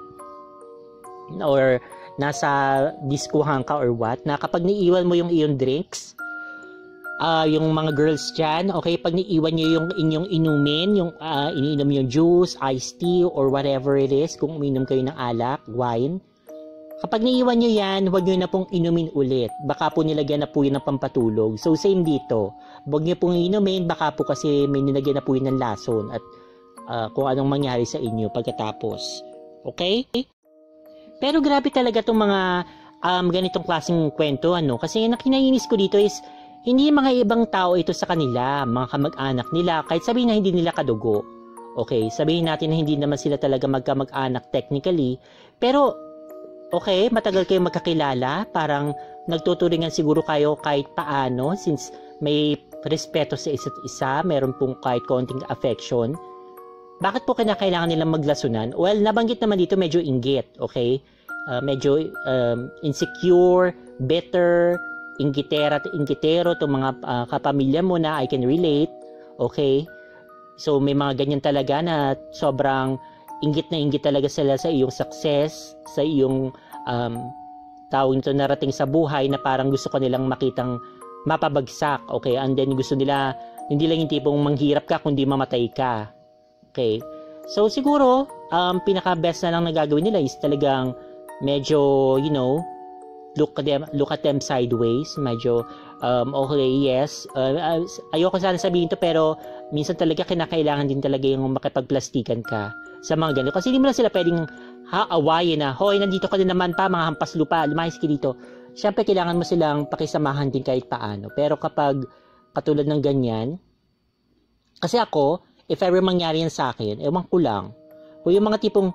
or nasa diskuhan ka or what, na kapag niiwan mo yung iyong drinks, yung mga girls dyan, okay, pag niiwan nyo yung inyong inumin, yung iniinom yung juice, iced tea, or whatever it is, kung uminom kayo ng alak, wine, kapag niiwan nyo yan, huwag nyo na pong inumin ulit. Baka po nilagyan na po yun ng pampatulog. So, same dito. Huwag nyo pong inumin, baka po kasi may nilagyan na po yun ng lason at kung anong mangyari sa inyo pagkatapos. Okay? Pero grabe talaga itong mga ganitong klaseng kwento. Kasi yung kinainis ko dito is, hindi mga ibang tao ito sa kanila, mga kamag-anak nila, kahit sabihin na hindi nila kadugo. Okay? Sabihin natin na hindi naman sila talaga magkamag-anak technically. Pero, okay, matagal kayong magkakilala, parang nagtuturingan siguro kayo kahit paano since may respeto sa isa't isa, meron pong kahit konting affection. Bakit po kinakailangan nilang maglasunan? Well, nabanggit naman dito medyo inggit, okay? Medyo insecure, bitter, inggitera at inggitero itong mga kapamilya mo na I can relate, Okay? So may mga ganyan talaga na sobrang inggit na inggit talaga sila sa iyong success, sa iyong tawag nito narating sa buhay na parang gusto ko nilang makitang mapabagsak. Okay? And then gusto nila, hindi lang yung tipong manghirap ka kundi mamatay ka. Okay? So siguro, pinaka-best na lang na gagawin nila is talagang medyo, look at them sideways. Medyo, okay, yes. Ayoko sana sabihin to pero minsan talaga kinakailangan din talaga yung makipagplastikan ka sa mga ganito. Kasi hindi mo na sila pwedeng haawayin na, hoy, nandito ka din naman pa, mga hampas lupa, lumayas ka dito. Siyempre, kailangan mo silang pakisamahan din kahit paano. Pero kapag katulad ng ganyan, kasi ako, if ever mangyari yan sa akin, ewan ko lang. O yung mga tipong,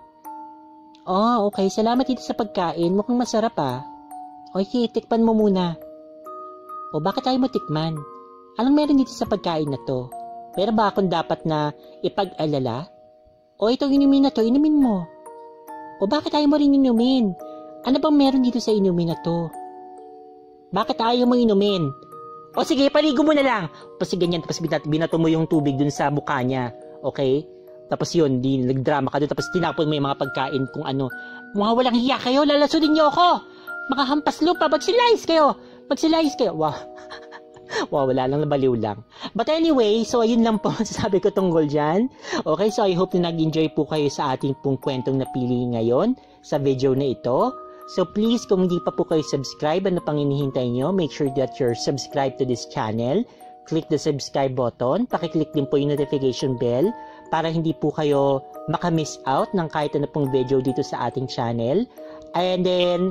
okay, salamat dito sa pagkain, mukhang masarap ah. Okay, tikman mo muna. O bakit tayo mo tikman? Anong meron dito sa pagkain na to? Pero ba akong dapat na ipag-alala? O itong inumin na to, inumin mo. O bakit ayaw mo rin inumin? Ano bang meron dito sa inumin na to? Bakit ayaw mo inumin? O sige, paligo mo na lang. Tapos ganyan, tapos binato mo yung tubig dun sa mukha niya. Okay? Tapos yun, nagdrama ka dun. Tapos tinapon mo yung mga pagkain kung ano. Mga walang hiya kayo, lalasudin niyo ako. Mga hampas lupa, magsilayas kayo. Wow. Wow, wala lang, nabaliw lang. But anyway, so ayun lang po sabi ko tungkol dyan. Okay, so I hope na nag-enjoy po kayo sa ating pong kwentong napili ngayon sa video na ito. So please, kung hindi pa po kayo subscribe, ano pang hinihintay nyo, make sure that you're subscribed to this channel. Click the subscribe button. Pakiclick din po yung notification bell para hindi po kayo makamiss out ng kahit ano pong video dito sa ating channel. And then,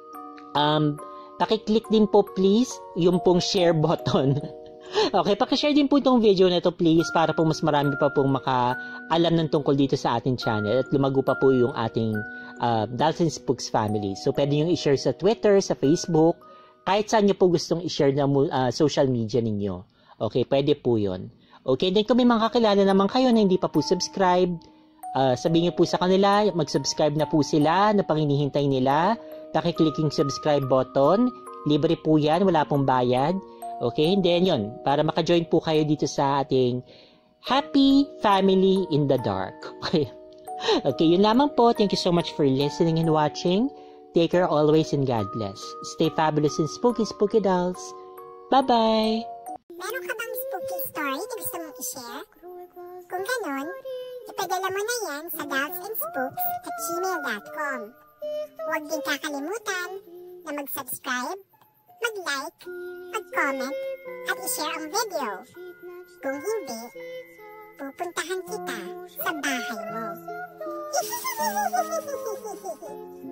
pakiclick din po please yung pong share button. Okay, pakishare din po itong video na ito please para po mas marami pa pong makaalam ng tungkol dito sa ating channel at lumago pa po yung ating Dolls and Spooks family. So pwede nyo i-share sa Twitter, sa Facebook, kahit saan nyo po gustong i-share na social media ninyo. Okay, pwede po yun. Okay, then kung may mga kakilala naman kayo na hindi pa po subscribe, sabihin nyo po sa kanila, mag-subscribe na po sila, na panginihintay nila. Pakiclick yung subscribe button. Libre po yan, wala pong bayad. Okay, and then yun, para maka-join po kayo dito sa ating Happy Family in the Dark. Okay, okay, yun lamang po. Thank you so much for listening and watching. Take care always and God bless. Stay fabulous and spooky, spooky dolls. Bye-bye! Meron ka bang spooky story na gusto mong i-share? Kung ganon, ipadala mo na yan sa dollsandspooks@gmail.com. Huwag din kakalimutan na mag-subscribe, mag-like, mag-comment, at i-share ang video. Kung hindi, pupuntahan kita sa bahay mo.